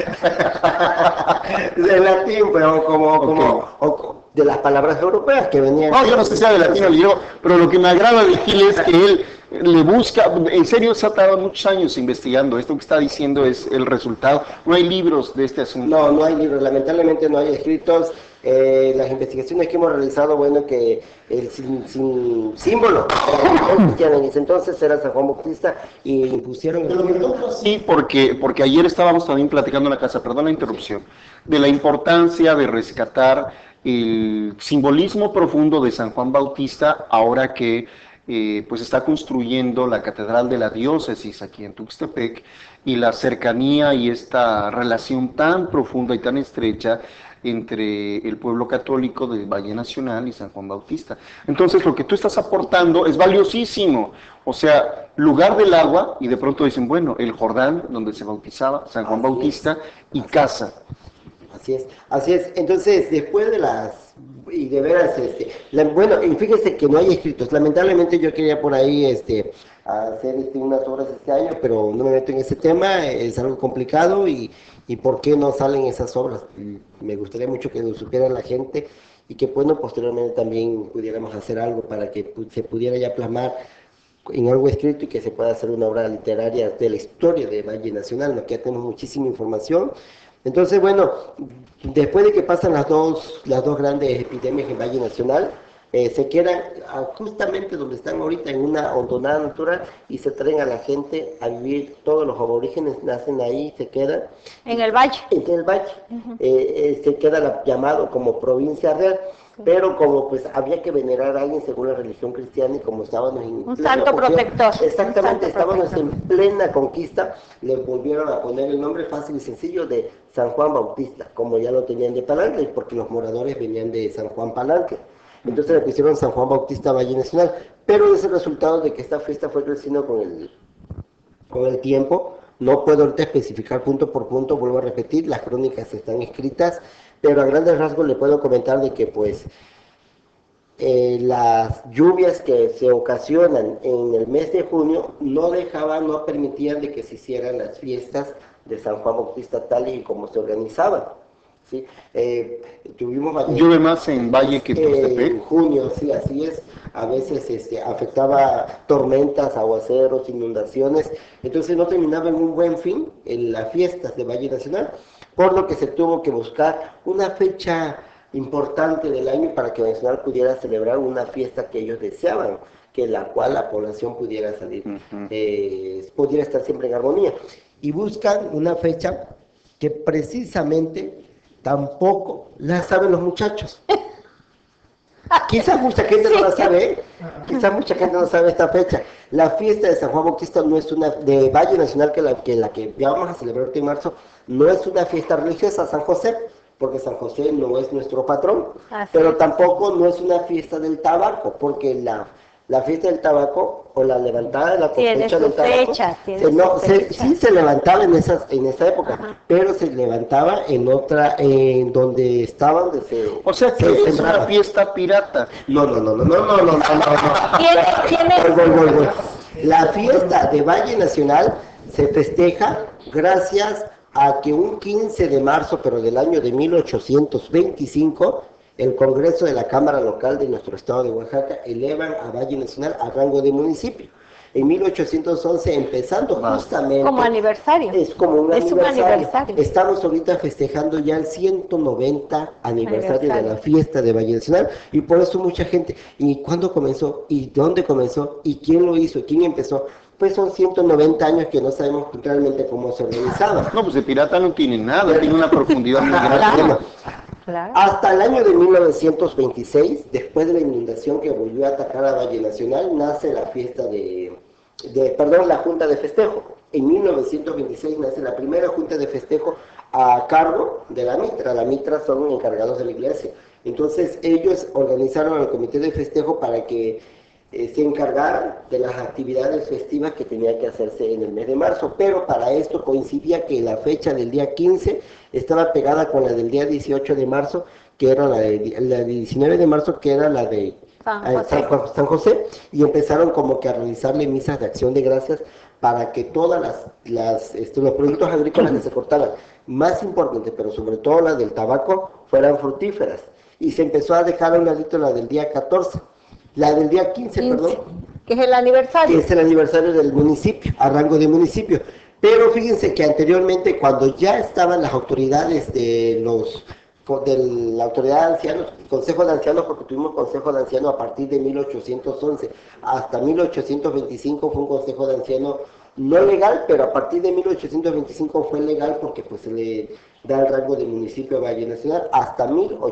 Speaker 6: De latín, pero como de las palabras europeas que venían...
Speaker 1: No, yo no sé si sea de latín o griego, pero lo que me agrada de Gil es que él le busca, en serio se ha tardado muchos años investigando, esto que está diciendo es el resultado, no hay libros de este asunto.
Speaker 6: No hay libros, lamentablemente no hay escritos. Las investigaciones que hemos realizado, bueno, que el símbolo en ese entonces era San Juan Bautista y impusieron...
Speaker 1: Sí, porque ayer estábamos también platicando en la casa, perdón la interrupción, de la importancia de rescatar el simbolismo profundo de San Juan Bautista ahora que pues está construyendo la Catedral de la Diócesis aquí en Tuxtepec, y la cercanía y esta relación tan profunda y tan estrecha entre el pueblo católico de Valle Nacional y San Juan Bautista. Entonces lo que tú estás aportando es valiosísimo, o sea, lugar del agua, y de pronto dicen, bueno, el Jordán, donde se bautizaba San Juan Bautista, y casa.
Speaker 6: Así es. Entonces, después de y de veras, bueno, y fíjese que no hay escritos. Lamentablemente yo quería por ahí, hacer unas obras este año, pero no me meto en ese tema, es algo complicado y ¿por qué no salen esas obras? Me gustaría mucho que lo supiera la gente y que, bueno, posteriormente también pudiéramos hacer algo para que se pudiera ya plasmar en algo escrito y que se pueda hacer una obra literaria de la historia de Valle Nacional, ¿no? Que ya tenemos muchísima información. Entonces, bueno, después de que pasan las dos grandes epidemias en Valle Nacional, se quedan justamente donde están ahorita, en una hondonada natural, y se traen a la gente a vivir. Todos los aborígenes nacen ahí, se quedan.
Speaker 12: En el valle.
Speaker 6: En el valle. Se queda llamado como provincia real. Pero como pues había que venerar a alguien según la religión cristiana y como estábamos en
Speaker 12: un santo protector.
Speaker 6: Exactamente, estábamos en plena conquista, le volvieron a poner el nombre fácil y sencillo de San Juan Bautista, como ya lo tenían de Palanque, porque los moradores venían de San Juan Palanque. Entonces le pusieron San Juan Bautista Valle Nacional, pero es el resultado de que esta fiesta fue creciendo con el tiempo. No puedo ahorita especificar punto por punto, vuelvo a repetir, las crónicas están escritas, pero a grandes rasgos le puedo comentar de que pues las lluvias que se ocasionan en el mes de junio no permitían de que se hicieran las fiestas de San Juan Bautista tal y como se organizaban. ¿Sí?
Speaker 1: Llueve más en Valle que en Tuxtepec.
Speaker 6: En junio, sí, así es. A veces afectaba tormentas, aguaceros, inundaciones. Entonces no terminaba en un buen fin en las fiestas de Valle Nacional, por lo que se tuvo que buscar una fecha importante del año para que Nacional pudiera celebrar una fiesta que ellos deseaban, que la cual la población pudiera salir, pudiera estar siempre en armonía. Y buscan una fecha que precisamente tampoco la saben los muchachos. Quizás mucha gente no la sabe, quizás mucha gente no sabe esta fecha. La fiesta de San Juan Bautista no es de Valle Nacional, que la que ya vamos a celebrar en marzo, no es una fiesta religiosa, San José, porque San José no es nuestro patrón, pero tampoco no es una fiesta del tabaco, porque la fiesta del tabaco o la levantada de la cosecha del tabaco sí se levantaba en esa época, pero se levantaba en otra, en donde estaban,
Speaker 1: o sea que es una fiesta pirata.
Speaker 6: No. Voy. La fiesta de Valle Nacional se festeja gracias a que un 15 de marzo, pero del año de 1825, el Congreso de la Cámara Local de nuestro estado de Oaxaca elevan a Valle Nacional a rango de municipio. En 1811, empezando justamente...
Speaker 12: Como aniversario.
Speaker 6: Es como un aniversario. Estamos ahorita festejando ya el 190 aniversario de la fiesta de Valle Nacional, y por eso mucha gente, ¿y cuándo comenzó? ¿Y dónde comenzó? ¿Y quién lo hizo? ¿Quién empezó? Pues son 190 años que no sabemos realmente cómo se organizaba.
Speaker 1: No, pues de pirata no tiene nada, tiene una profundidad muy grande.
Speaker 12: Claro.
Speaker 6: Hasta el año de 1926, después de la inundación que volvió a atacar a Valle Nacional, nace la fiesta la Junta de Festejo. En 1926 nace la primera Junta de Festejo a cargo de la Mitra. La Mitra son encargados de la iglesia. Entonces ellos organizaron el comité de festejo para que se encargaran de las actividades festivas que tenía que hacerse en el mes de marzo, pero para esto coincidía que la fecha del día 15 estaba pegada con la del día 18 de marzo, que era la de 19 de marzo, que era la de San José, y empezaron como que a realizarle misas de acción de gracias para que todas los productos agrícolas que se cortaran, más importante, pero sobre todo la del tabaco, fueran fructíferas, y se empezó a dejar a un ladito la del día 14. La del día 15, perdón.
Speaker 12: Que es el aniversario.
Speaker 6: Que es el aniversario del municipio, a rango de municipio. Pero fíjense que anteriormente, cuando ya estaban las autoridades de la autoridad de ancianos, Consejo de Ancianos, porque tuvimos Consejo de Ancianos a partir de 1811 hasta 1825 fue un Consejo de Ancianos no legal, pero a partir de 1825 fue legal porque pues se le da el rango de municipio a Valle Nacional hasta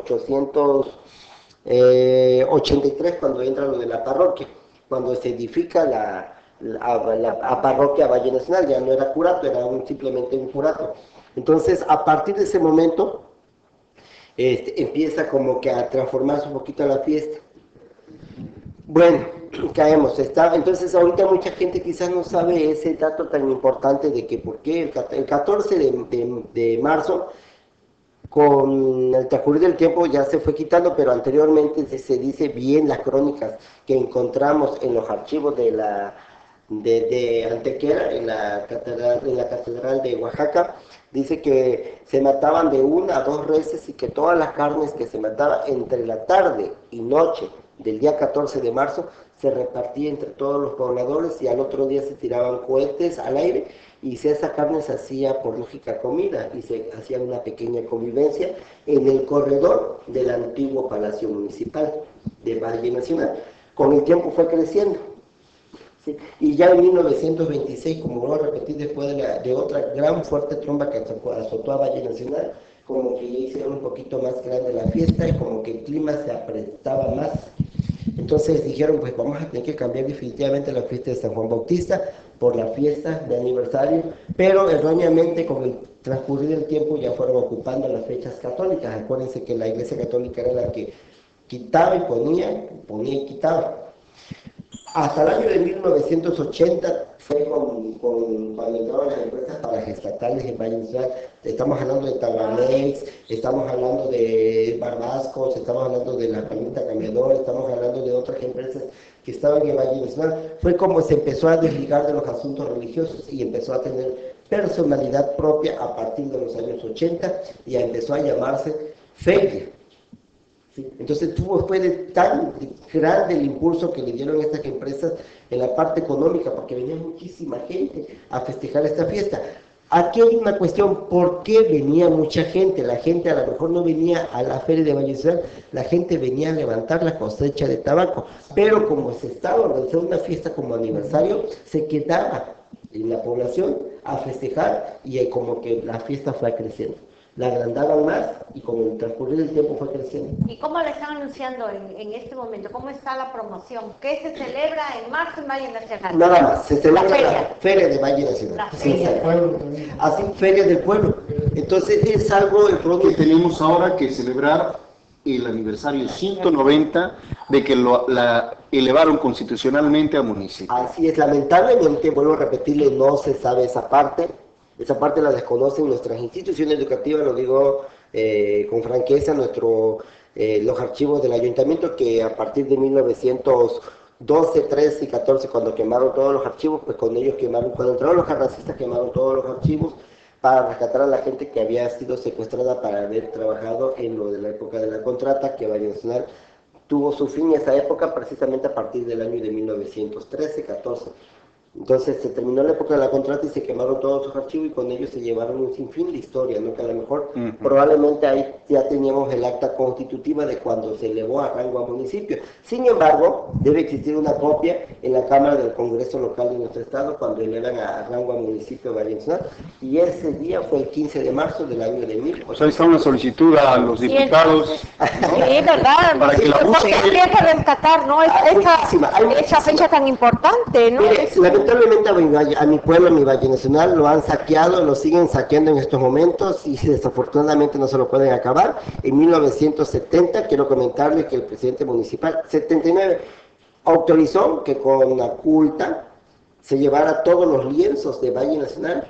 Speaker 6: 1883 cuando entra lo de la parroquia, cuando se edifica la parroquia Valle Nacional, ya no era curato, era simplemente un curato. Entonces, a partir de ese momento, empieza como que a transformarse un poquito la fiesta. Bueno, caemos. Entonces, ahorita mucha gente quizás no sabe ese dato tan importante de que por qué el 14 de marzo con el transcurrir del tiempo ya se fue quitando, pero anteriormente se dice bien las crónicas que encontramos en los archivos de Antequera, en la catedral de Oaxaca, dice que se mataban de 1 a 2 reses y que todas las carnes que se mataban entre la tarde y noche del día 14 de marzo se repartía entre todos los pobladores y al otro día se tiraban cohetes al aire y esa carne se hacía por lógica comida y se hacía una pequeña convivencia en el corredor del antiguo Palacio Municipal de Valle Nacional. Con el tiempo fue creciendo. ¿Sí? Y ya en 1926, como vuelvo a repetir, después de otra gran fuerte tromba que azotó a Valle Nacional, como que ya hicieron un poquito más grande la fiesta y como que el clima se apretaba más. Entonces dijeron, pues vamos a tener que cambiar definitivamente la fiesta de San Juan Bautista por la fiesta de aniversario, pero erróneamente con el transcurrir del tiempo ya fueron ocupando las fechas católicas. Acuérdense que la Iglesia Católica era la que quitaba y ponía y quitaba. Hasta el año de 1980 fue cuando entraron las empresas paraestatales en Valle Nacional. Estamos hablando de Tabanex, estamos hablando de Barbascos, estamos hablando de la Palmita Cambiador, estamos hablando de otras empresas que estaban en Valle Nacional. Fue como se empezó a desligar de los asuntos religiosos y empezó a tener personalidad propia a partir de los años 80 y empezó a llamarse feria. ¿Sí? Entonces fue tan grande el impulso que le dieron estas empresas en la parte económica, porque venía muchísima gente a festejar esta fiesta. Aquí hay una cuestión, ¿por qué venía mucha gente? La gente a lo mejor no venía a la feria de Valle Nacional, la gente venía a levantar la cosecha de tabaco, pero como se estaba organizando una fiesta como aniversario, se quedaba en la población a festejar y como que la fiesta fue creciendo. La agrandaban más y con el transcurrir del tiempo fue creciendo.
Speaker 12: ¿Y cómo le están anunciando en este momento? ¿Cómo está la promoción? ¿Qué se celebra en marzo en Valle Nacional?
Speaker 6: Nada más, se celebra la feria de Valle Nacional. Así, feria del pueblo. Entonces es algo
Speaker 1: que tenemos ahora que celebrar el aniversario 190 de que la elevaron constitucionalmente a municipio.
Speaker 6: Así es, lamentablemente, vuelvo a repetirle, no se sabe esa parte. Esa parte la desconocen nuestras instituciones educativas, lo digo con franqueza, los archivos del ayuntamiento, que a partir de 1912, 13 y 14, cuando quemaron todos los archivos, pues con ellos cuando entraron los carrancistas quemaron todos los archivos para rescatar a la gente que había sido secuestrada para haber trabajado en lo de la época de la contrata, que Valle Nacional tuvo su fin en esa época precisamente a partir del año de 1913, 14. Entonces se terminó la época de la contrata y se quemaron todos sus archivos y con ellos se llevaron un sinfín de historia, ¿no? Que a lo mejor probablemente ahí ya teníamos el acta constitutiva de cuando se elevó a rango a municipio. Sin embargo, debe existir una copia en la Cámara del Congreso Local de nuestro estado cuando elevan a rango a municipio Valle Nacional, y ese día fue el 15 de marzo del año de 1000.
Speaker 1: O sea, ahí está una solicitud a los diputados.
Speaker 12: Sí, ¿verdad?
Speaker 1: Para que la
Speaker 12: porque habría que rescatar, ¿no? Esa fecha tan importante, ¿no?
Speaker 6: Mire, lamentablemente a mi pueblo, a mi Valle Nacional, lo han saqueado, lo siguen saqueando en estos momentos y desafortunadamente no se lo pueden acabar. En 1970, quiero comentarle que el presidente municipal, 79, autorizó que con la culta se llevara todos los lienzos de Valle Nacional,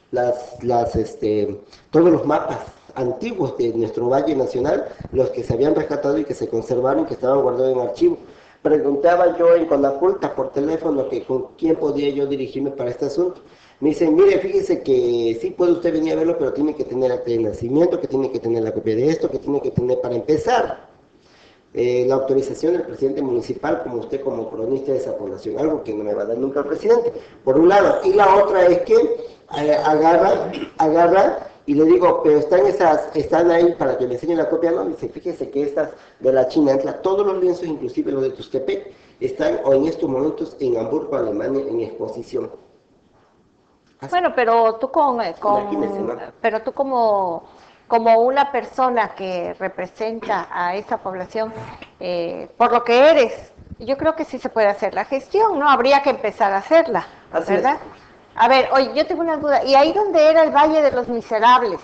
Speaker 6: todos los mapas antiguos de nuestro Valle Nacional, los que se habían rescatado y que se conservaron, que estaban guardados en archivo. Preguntaba yo en Conaculta por teléfono que con quién podía yo dirigirme para este asunto. Me dicen, mire, fíjese que sí puede usted venir a verlo, pero tiene que tener acta de nacimiento, que tiene que tener la copia de esto, que tiene que tener para empezar la autorización del presidente municipal, como usted como cronista de esa población, algo que no me va a dar nunca el presidente, por un lado. Y la otra es que agarra y le digo, pero están ahí para que me enseñen la copia, no, dice, fíjese que estas de la China, todos los lienzos, inclusive los de Tuxtepec, están en estos momentos en Hamburgo, Alemania, en exposición.
Speaker 12: Bueno, pero tú pero tú como una persona que representa a esa población, por lo que eres, yo creo que sí se puede hacer la gestión, ¿no? Habría que empezar a hacerla, ¿verdad? A ver, oye, yo tengo una duda. ¿Y ahí donde era el Valle de los Miserables,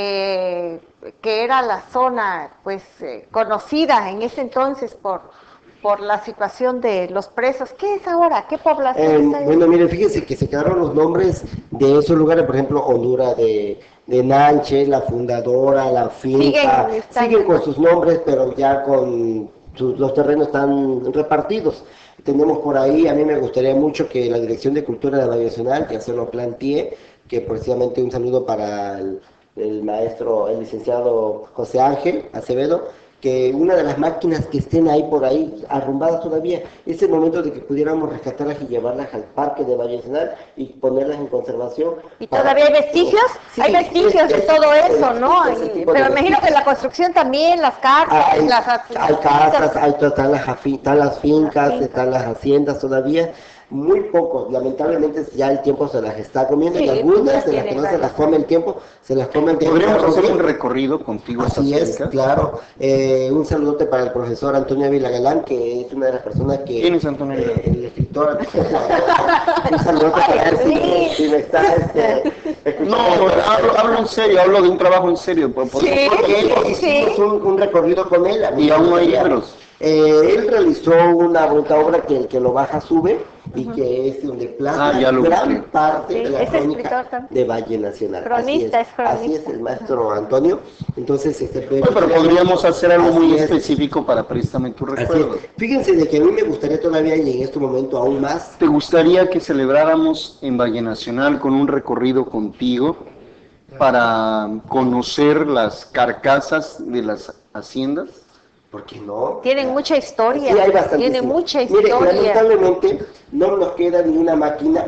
Speaker 12: que era la zona, pues, conocida en ese entonces por la situación de los presos. ¿Qué es ahora? ¿Qué población está ahí?
Speaker 6: Bueno, miren, fíjense que se quedaron los nombres de esos lugares, por ejemplo, Honduras de Nanche, la fundadora, la finca, siguen con sus nombres, pero ya con los terrenos están repartidos. Tenemos por ahí, a mí me gustaría mucho que la Dirección de Cultura de Valle Nacional, que se lo planteé, que precisamente un saludo para el maestro, el licenciado José Ángel Acevedo, que una de las máquinas que estén ahí por ahí, arrumbadas todavía, es el momento de que pudiéramos rescatarlas y llevarlas al parque de Valle Nacional y ponerlas en conservación.
Speaker 12: ¿Y todavía hay vestigios?
Speaker 6: Sí,
Speaker 12: hay vestigios de todo eso, ¿no? Pero me imagino que la construcción también, las casas,
Speaker 6: hay casas, están las fincas, están las haciendas todavía. Muy pocos, lamentablemente ya el tiempo se las está comiendo, y algunas de las que no se las come el tiempo, se las come el tiempo.
Speaker 1: ¿Podríamos hacer un recorrido contigo?
Speaker 6: Así es, claro. Un saludote para el profesor Antonio Ávila Galán, que es una de las personas que...
Speaker 1: ¿Quién es Antonio Ávila?
Speaker 6: El escritor. Un saludote para él, si me está...
Speaker 1: No, hablo en serio, hablo de un trabajo en serio.
Speaker 6: Porque hicimos un recorrido con él.
Speaker 1: Y aún no hay libros.
Speaker 6: Él realizó una bonita obra que el que lo baja sube, y que es donde plasma gran parte de la crónica de Valle Nacional.
Speaker 12: Cronista,
Speaker 6: así es el maestro Antonio. Entonces,
Speaker 1: pero podríamos hacer algo muy específico para Préstame tu Recuerdo.
Speaker 6: Fíjense de que a mí me gustaría todavía, y en este momento aún más.
Speaker 1: ¿Te gustaría que celebráramos en Valle Nacional con un recorrido contigo para conocer las carcasas de las haciendas?
Speaker 6: ¿Por qué no?
Speaker 12: Tienen mucha historia.
Speaker 6: Sí, hay bastante.
Speaker 12: Tienen mucha historia.
Speaker 6: Mire, lamentablemente no nos queda ni una máquina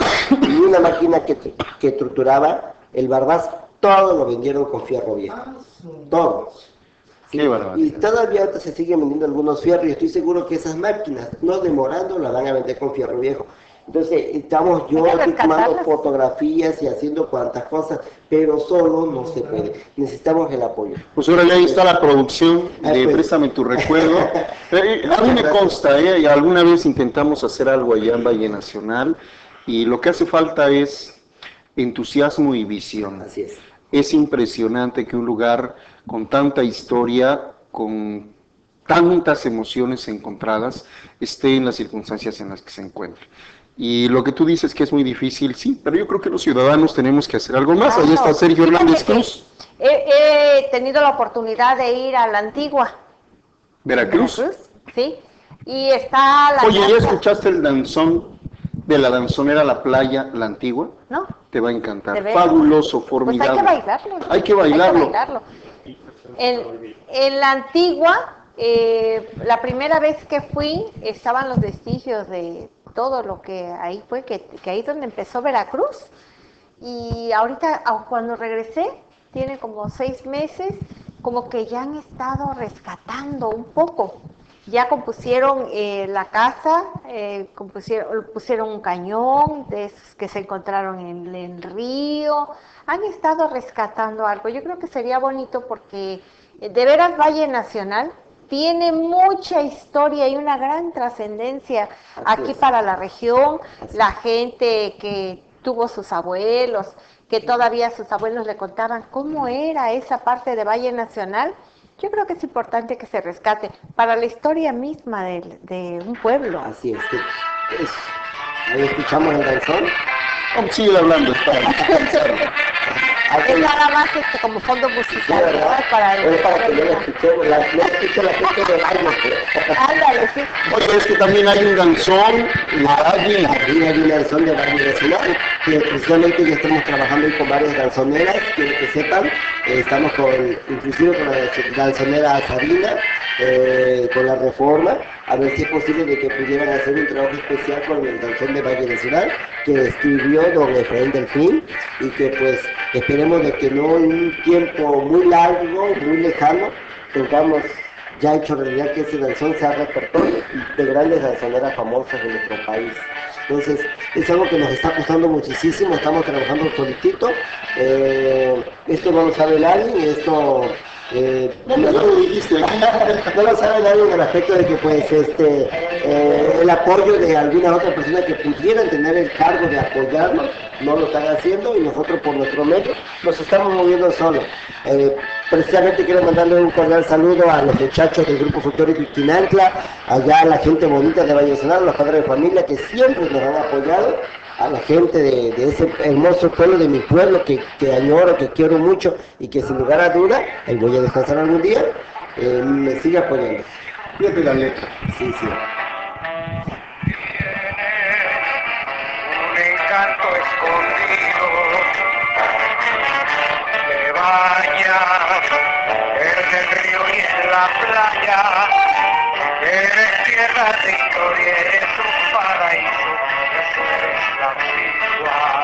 Speaker 6: que trituraba el barbaz. Todo lo vendieron con fierro viejo. Todo.
Speaker 1: Qué barbaridad.
Speaker 6: Y todavía se siguen vendiendo algunos fierros, y estoy seguro que esas máquinas, no demorando, la van a vender con fierro viejo. Entonces, estamos aquí tomando fotografías y haciendo cuantas cosas, pero solo no se puede. Necesitamos el apoyo.
Speaker 1: Pues ahora ya ahí está la producción de Préstame tu Recuerdo. A mí me consta, y alguna vez intentamos hacer algo allá en Valle Nacional, y lo que hace falta es entusiasmo y visión.
Speaker 6: Así es.
Speaker 1: Es impresionante que un lugar con tanta historia, con tantas emociones encontradas, esté en las circunstancias en las que se encuentra. Y lo que tú dices que es muy difícil, sí, pero yo creo que los ciudadanos tenemos que hacer algo más. Ahí está Sergio Hernández Cruz.
Speaker 12: He tenido la oportunidad de ir a la Antigua.
Speaker 1: ¿Veracruz?
Speaker 12: Sí. Y está la...
Speaker 1: Oye, ¿ya escuchaste el danzón de la danzonera La Playa, La Antigua?
Speaker 12: No.
Speaker 1: Te va a encantar. Fabuloso, formidable.
Speaker 12: Pues hay que bailarlo.
Speaker 1: Hay que bailarlo.
Speaker 12: En la Antigua, la primera vez que fui, estaban los vestigios de todo lo que ahí fue, que ahí es donde empezó Veracruz. Y ahorita, cuando regresé, tiene como 6 meses, como que ya han estado rescatando un poco. Ya compusieron la casa, pusieron un cañón de esos que se encontraron en el río. Han estado rescatando algo. Yo creo que sería bonito porque de veras Valle Nacional tiene mucha historia y una gran trascendencia aquí para la región. La gente que tuvo sus abuelos, que todavía sus abuelos le contaban cómo era esa parte de Valle Nacional. Yo creo que es importante que se rescate para la historia misma de un pueblo.
Speaker 6: Así es. Ahí escuchamos el danzón.
Speaker 1: Sigue hablando.
Speaker 12: Es nada más como fondo musical,
Speaker 6: sí, para que yo lo escuchemos, la gente de baile.
Speaker 12: Ándale, sí.
Speaker 1: Oye, es que también hay un danzón de Valle.
Speaker 6: Hay un danzón de Valle Nacional, que precisamente ya estamos trabajando ahí con varias danzoneras, que sepan, estamos inclusive con la danzonera Sabina, con la Reforma, a ver si es posible de que pudieran hacer un trabajo especial con el danzón de Valle Nacional, que escribió don Efraín Delfín, y que pues esperemos de que no en un tiempo muy largo, muy lejano, tengamos ya hecho realidad que ese danzón sea repertorio de grandes danzoneras famosas de nuestro país. Entonces, es algo que nos está costando muchísimo, estamos trabajando solitito, esto no lo sabe nadie, y esto... no lo sabe nadie en el aspecto de que pues el apoyo de alguna otra persona que pudieran tener el cargo de apoyarnos no lo están haciendo, y nosotros por nuestro medio nos estamos moviendo solos. precisamente quiero mandarle un cordial saludo a los muchachos del Grupo Folclórico Iquinancla, allá a la gente bonita de Valle Nacional, los padres de familia que siempre nos han apoyado, a la gente de ese hermoso pueblo de mi pueblo que añoro, que quiero mucho y que sin lugar a duda, ahí voy a descansar algún día, me sigue apoyando.
Speaker 1: Fíjate la letra.
Speaker 6: Sí, sí.
Speaker 13: Un encanto escondido que baña en el río y en la playa. Eres tierra de historia, eres un paraíso, tú eres la antigua.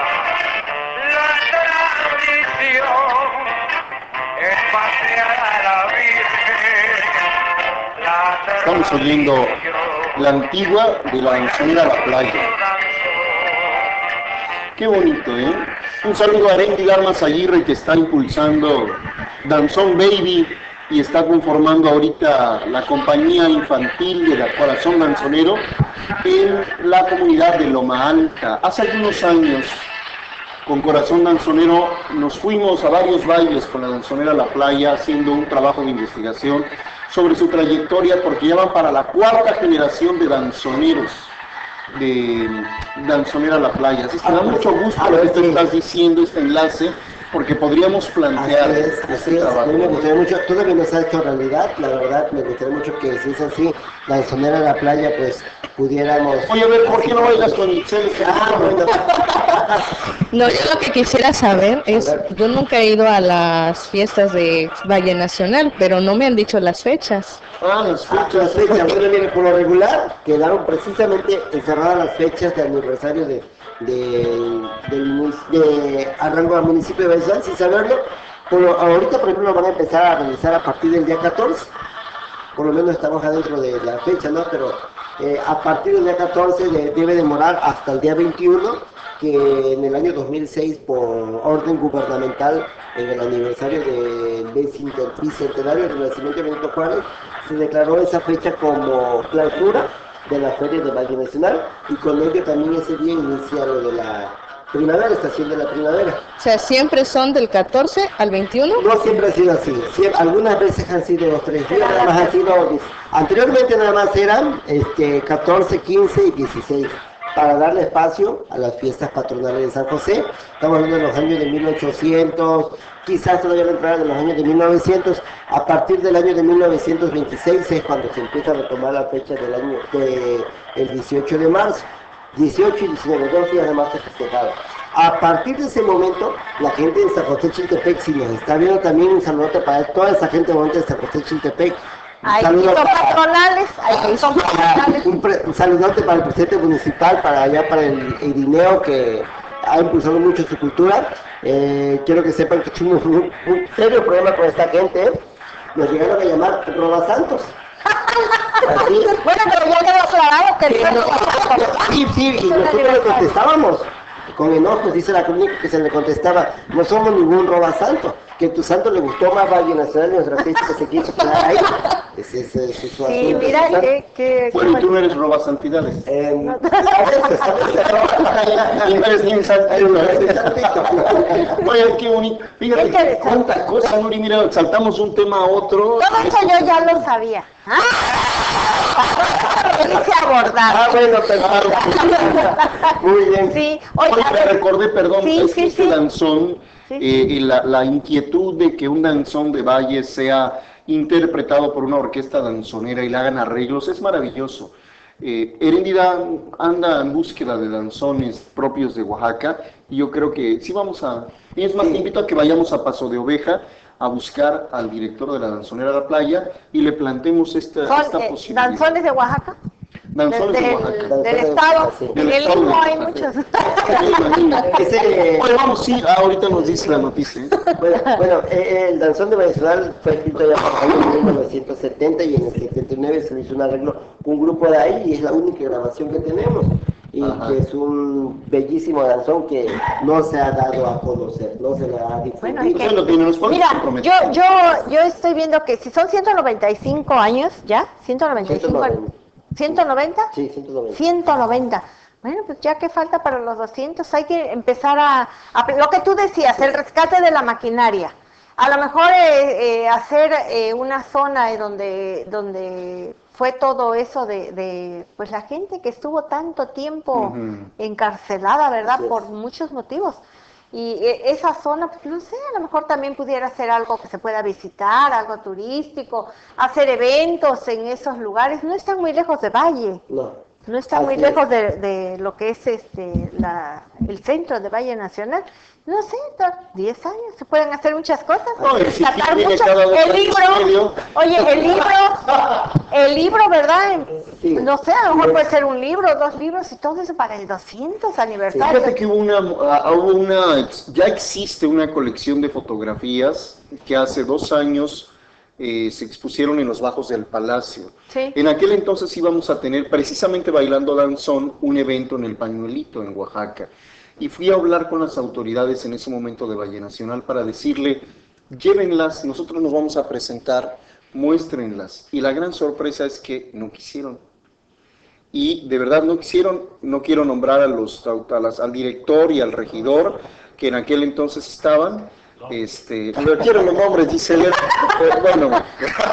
Speaker 13: La tradición es pasear a la Virgen.
Speaker 1: Estamos oyendo la antigua de la danzonera La Playa. Qué bonito, ¿eh? Un saludo a Arendi Armas Aguirre, que está impulsando Danzón Baby y está conformando ahorita la compañía infantil de la Corazón Danzonero en la comunidad de Loma Alta. Hace algunos años, con Corazón Danzonero, nos fuimos a varios bailes con la danzonera La Playa haciendo un trabajo de investigación sobre su trayectoria, porque ya van para la 4ª generación de danzoneros de Danzonera La Playa. Así que da mucho gusto lo que tú estás diciendo, este enlace, porque podríamos plantear
Speaker 6: así es. A mí me gustaría mucho, todavía no se ha hecho realidad, la verdad, me gustaría mucho que si es así, Danzonera La Playa, pues pudiéramos...
Speaker 1: Oye, a ver, ¿por qué no bailas con Itzel?
Speaker 6: Bueno.
Speaker 11: No, yo lo que quisiera saber es, yo nunca he ido a las fiestas de Valle Nacional, pero no me han dicho las fechas.
Speaker 6: Las fechas. Bueno, mire, por lo regular quedaron precisamente encerradas las fechas de aniversario de Arango al municipio de Valle, sin saberlo. Ahorita, por ejemplo, lo van a empezar a realizar a partir del día 14. Por lo menos estamos adentro de la fecha, ¿no? Pero a partir del día 14 debe demorar hasta el día 21, que en el año 2006, por orden gubernamental, en el aniversario del bicentenario del nacimiento de Benito Juárez, se declaró esa fecha como clausura de la Feria de Valle Nacional, y con ello también ese día inicia lo de la primavera, estación de la primavera.
Speaker 11: O sea, ¿siempre son del 14 al 21?
Speaker 6: No siempre ha sido así, algunas veces han sido los 3 días, nada más han sido, anteriormente nada más eran 14, 15 y 16, para darle espacio a las fiestas patronales de San José. Estamos hablando de los años de 1800, quizás todavía la entrada de los años de 1900, a partir del año de 1926 es cuando se empieza a retomar la fecha del año el 18 de marzo. 18 y 19, 2 días además se festejaba. A partir de ese momento, la gente de San José Chiltepec, si nos está viendo también, un saludo para toda esa gente bonita de San José Chiltepec.
Speaker 12: Ahí son patronales, ahí son patronales.
Speaker 6: Un saludote para el presidente municipal, para allá, para el Irineo, que ha impulsado mucho su cultura. Quiero que sepan que tuvimos un serio problema con esta gente. Nos llegaron a llamar Roba Santos.
Speaker 12: Así. Bueno, pero ya quedó aclarado que
Speaker 6: sí, y nosotros le contestábamos con enojo, dice la crónica que se le contestaba: no somos ningún roba santo, que tu santo le gustó más Valle Nacional y nuestra fecha que se quiso quedar ahí.
Speaker 12: Sí, mira que
Speaker 1: bueno, tú no eres roba santidades. Oye, qué bonito. Fíjate cuántas cosas, Nuri, mira, saltamos un tema a otro.
Speaker 12: Todo eso yo ya lo sabía.
Speaker 6: Bueno, perfecto. Muy bien.
Speaker 12: Sí,
Speaker 1: oye, me recordé, perdón, este danzón y la inquietud de que un danzón de Valle sea interpretado por una orquesta danzonera y le hagan arreglos, es maravilloso. Heréndida anda en búsqueda de danzones propios de Oaxaca y yo creo que sí vamos a... Y es más, te invito a que vayamos a Paso de Oveja a buscar al director de la danzonera de La Playa y le planteemos esta posibilidad.
Speaker 12: ¿Danzones de Oaxaca?
Speaker 1: Danzones de Oaxaca.
Speaker 12: Del estado. En el Istmo hay muchos.
Speaker 1: Bueno, vamos, sí, ahorita nos dice la noticia.
Speaker 6: Bueno, el danzón de Venezuela fue escrito ya por el año 1970 y en el 79 se le hizo un arreglo con un grupo de ahí y es la única grabación que tenemos. Y que es un bellísimo danzón que no se ha dado a conocer, no se le ha difundido.
Speaker 12: Mira, yo estoy viendo que si son 195 años ya, 195 años. ¿190?
Speaker 6: Sí, 190.
Speaker 12: 190. Bueno, pues ya que falta para los 200, hay que empezar a lo que tú decías, el rescate de la maquinaria. A lo mejor hacer una zona donde fue todo eso pues la gente que estuvo tanto tiempo encarcelada, ¿verdad? Por muchos motivos. Y esa zona, pues no sé, a lo mejor también pudiera ser algo que se pueda visitar, algo turístico, hacer eventos en esos lugares. No están muy lejos de Valle. No está muy lejos de lo que es el centro de Valle Nacional. No sé, 10 años, se pueden hacer muchas cosas. Sacar mucho. El libro, oye, el libro, ¿verdad? Sí. No sé, a lo mejor puede ser un libro, 2 libros y todo eso para el 200 aniversario.
Speaker 1: Fíjate que ya existe una colección de fotografías que hace 2 años se expusieron en los bajos del Palacio.
Speaker 12: Sí.
Speaker 1: En aquel entonces íbamos a tener, precisamente bailando danzón, un evento en el Pañuelito, en Oaxaca. Y fui a hablar con las autoridades en ese momento de Valle Nacional para decirle, llévenlas, nosotros nos vamos a presentar, muéstrenlas. Y la gran sorpresa es que no quisieron. Y de verdad no quisieron, no quiero nombrar al director y al regidor que en aquel entonces estaban. No quiero los nombres, dice él. Bueno,
Speaker 12: no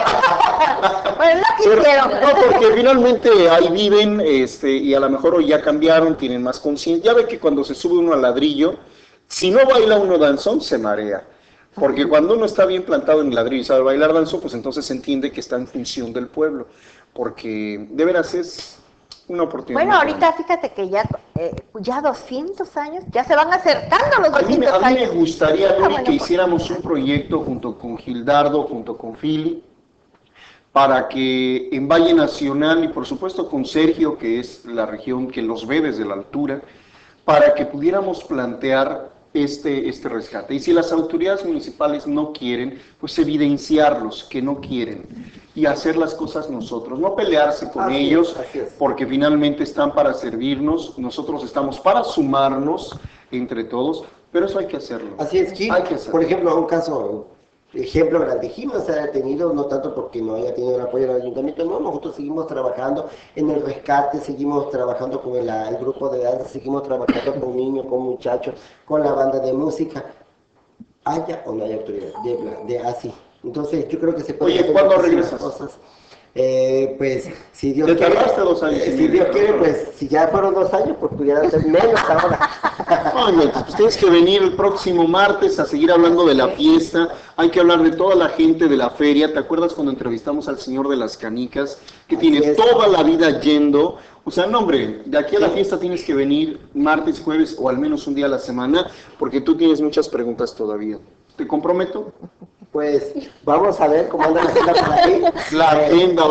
Speaker 12: quisieron.
Speaker 1: No, porque finalmente ahí viven, y a lo mejor hoy ya cambiaron, tienen más conciencia. Ya ve que cuando se sube uno al ladrillo, si no baila uno danzón, se marea. Porque cuando uno está bien plantado en el ladrillo y sabe bailar danzón, pues entonces se entiende que está en función del pueblo. Porque de veras es una oportunidad.
Speaker 12: Bueno, ahorita fíjate que ya 200 años, ya se van acercando los 200 años.
Speaker 1: A mí me gustaría, Lori, que hiciéramos un proyecto junto con Gildardo, junto con Fili, para que en Valle Nacional y por supuesto con Sergio, que es la región que los ve desde la altura, para que pudiéramos plantear este rescate. Y si las autoridades municipales no quieren, pues evidenciarlos que no quieren y hacer las cosas nosotros, no pelearse con ellos, porque finalmente están para servirnos, nosotros estamos para sumarnos entre todos, pero eso hay que hacerlo.
Speaker 6: Así es, Gil. Por ejemplo, un caso, ejemplo grande, Gil no se ha detenido, no tanto porque no haya tenido el apoyo del ayuntamiento, no, nosotros seguimos trabajando en el rescate, seguimos trabajando con el grupo de danza, seguimos trabajando con niños, con muchachos, con la banda de música, haya o no haya autoridad, así. Entonces yo creo que se puede...
Speaker 1: Oye, ¿cuándo regresas?
Speaker 6: Cosas. Pues si Dios
Speaker 1: quiere...
Speaker 6: Te
Speaker 1: tardaste 2 años.
Speaker 6: Si Dios quiere, pues si ya fueron 2 años, pues pudiera ser menos ahora.
Speaker 1: Oye, pues tienes que venir el próximo martes a seguir hablando de la fiesta. Hay que hablar de toda la gente de la feria. ¿Te acuerdas cuando entrevistamos al señor de las canicas? Que tiene toda la vida yendo. O sea, no, hombre, de aquí a la fiesta tienes que venir martes, jueves o al menos un día a la semana, porque tú tienes muchas preguntas todavía. ¿Te comprometo?
Speaker 6: Pues vamos a ver cómo anda la agenda por ahí.
Speaker 1: La agenda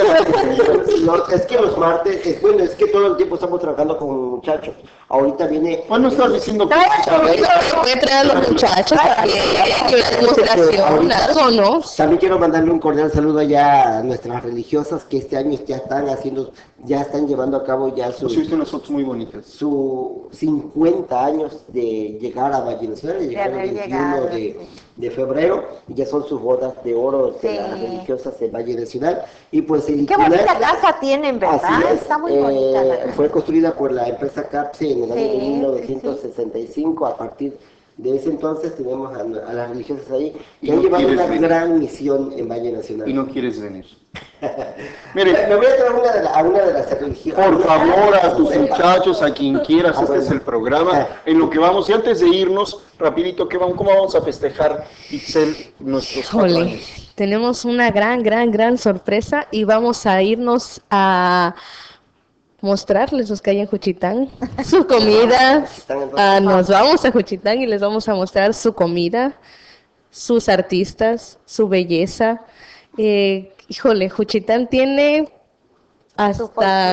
Speaker 6: no, es que los martes, es que todo el tiempo estamos trabajando con muchachos. Ahorita viene...
Speaker 1: Bueno, estás diciendo que...
Speaker 11: Voy a traer a los muchachos demostración, algo, ¿no?
Speaker 6: También quiero mandarle un cordial saludo allá a nuestras religiosas que este año ya están llevando a cabo ya
Speaker 1: subiste unas fotos muy bonitas.
Speaker 6: Su 50 años de llegar a Valle Nacional, de llegar el 21 de febrero, y ya son sus bodas de oro de las religiosas de Valle Nacional. Y pues
Speaker 12: qué bonita casa tienen, ¿verdad? Está muy bonita la casa.
Speaker 6: Fue construida por la empresa CAPSE en el año de 1965. A partir de ese entonces tenemos a las religiosas ahí que han llevado una gran misión en Valle Nacional.
Speaker 1: Y no quieres venir.
Speaker 6: Mire, me voy a traer a una de las religiosas.
Speaker 1: Por favor, a tus muchachos, a quien quieras, este es el programa en lo que vamos. Y antes de irnos, rapidito, ¿cómo vamos a festejar, Itzel, nuestros 4 años?
Speaker 11: Tenemos una gran sorpresa y vamos a irnos a mostrarles los que hay en Juchitán, su comida. Nos vamos a Juchitán y les vamos a mostrar su comida, sus artistas, su belleza. Híjole, Juchitán tiene hasta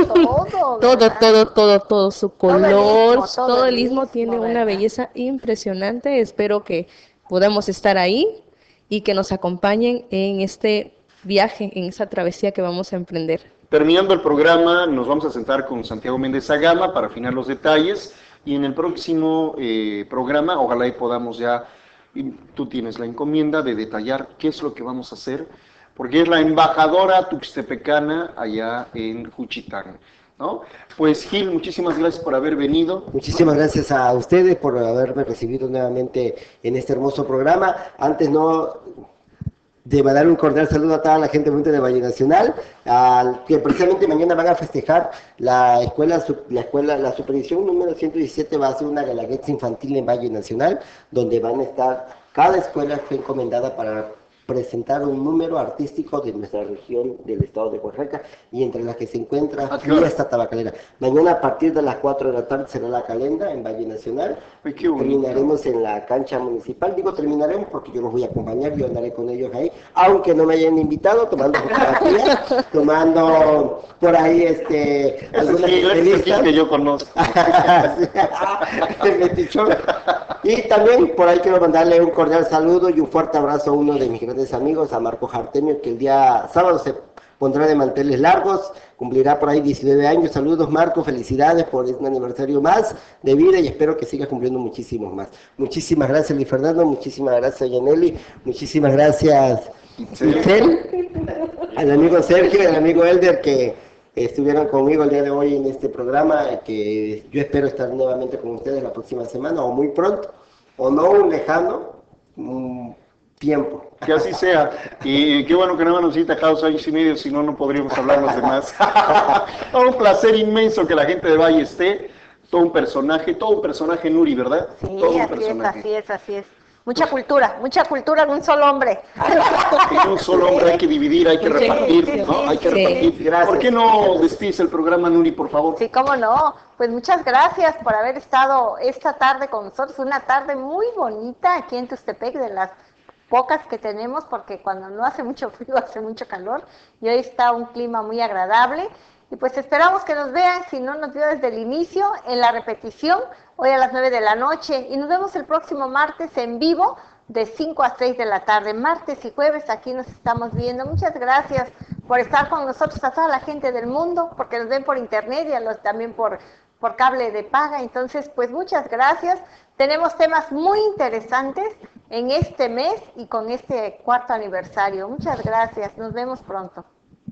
Speaker 11: todo, su color, todo el istmo tiene una belleza impresionante. Espero que podamos estar ahí y que nos acompañen en este viaje, en esa travesía que vamos a emprender.
Speaker 1: Terminando el programa, nos vamos a sentar con Santiago Méndez Agama para afinar los detalles, y en el próximo programa, ojalá y podamos ya, tú tienes la encomienda de detallar qué es lo que vamos a hacer, porque es la embajadora tuxtepecana allá en Juchitán. ¿no? Pues Gil, muchísimas gracias por haber venido.
Speaker 6: Muchísimas gracias a ustedes por haberme recibido nuevamente en este hermoso programa. Antes de mandar un cordial saludo a toda la gente de Valle Nacional, que precisamente mañana van a festejar la superedición número 117, va a ser una galaguetza infantil en Valle Nacional, donde van a estar, cada escuela fue encomendada para presentar un número artístico de nuestra región del estado de Oaxaca, y entre las que se encuentra esta tabacalera. Mañana a partir de las 4 de la tarde será la calenda en Valle Nacional.
Speaker 1: Ay, qué bonito.
Speaker 6: Terminaremos en la cancha municipal. Digo terminaremos porque yo los voy a acompañar, yo andaré con ellos ahí, aunque no me hayan invitado, tomando fotografías, tomando por ahí algunas entrevistas
Speaker 1: que yo conozco.
Speaker 6: El metichón. Y también por ahí quiero mandarle un cordial saludo y un fuerte abrazo a uno de mis grandes amigos, a Marco Jartemio, que el día sábado se pondrá de manteles largos, cumplirá por ahí 19 años. Saludos, Marco, felicidades por un aniversario más de vida y espero que sigas cumpliendo muchísimos más. Muchísimas gracias, Luis Fernando, muchísimas gracias, Yaneli, muchísimas gracias, Itzel, al amigo Sergio, al amigo Elder, que estuvieron conmigo el día de hoy en este programa, que yo espero estar nuevamente con ustedes la próxima semana, o muy pronto, o no un lejano tiempo.
Speaker 1: Que así sea. Y qué bueno que nada más nos cita cada 2 años y medio, si no, no podríamos hablar los demás. Un placer inmenso que la gente de Valle esté. Todo un personaje Nuri, ¿verdad?
Speaker 12: Sí,
Speaker 1: todo un
Speaker 12: así
Speaker 1: personaje.
Speaker 12: es. Mucha cultura en un solo hombre.
Speaker 1: En un solo hombre hay que dividir, hay que repartir, ¿no? Hay que repartir.
Speaker 6: Gracias.
Speaker 1: ¿Por qué no despides el programa, Nuri, por favor?
Speaker 12: Sí, cómo no. Pues muchas gracias por haber estado esta tarde con nosotros. Una tarde muy bonita aquí en Tuxtepec, de las pocas que tenemos, porque cuando no hace mucho frío hace mucho calor, y hoy está un clima muy agradable. Y pues esperamos que nos vean, si no nos vio desde el inicio, en la repetición, hoy a las 9 de la noche. Y nos vemos el próximo martes en vivo, de 5 a 6 de la tarde. Martes y jueves aquí nos estamos viendo. Muchas gracias por estar con nosotros, a toda la gente del mundo, porque nos ven por internet y también por cable de paga. Entonces, pues muchas gracias. Tenemos temas muy interesantes en este mes y con este 4º aniversario. Muchas gracias. Nos vemos pronto.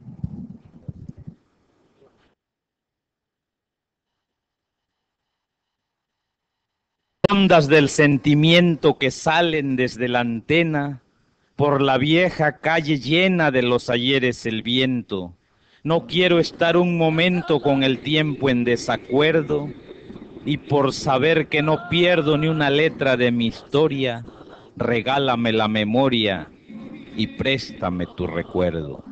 Speaker 2: Ondas del sentimiento que salen desde la antena, por la vieja calle llena de los ayeres el viento. No quiero estar un momento con el tiempo en desacuerdo, y por saber que no pierdo ni una letra de mi historia, regálame la memoria y préstame tu recuerdo.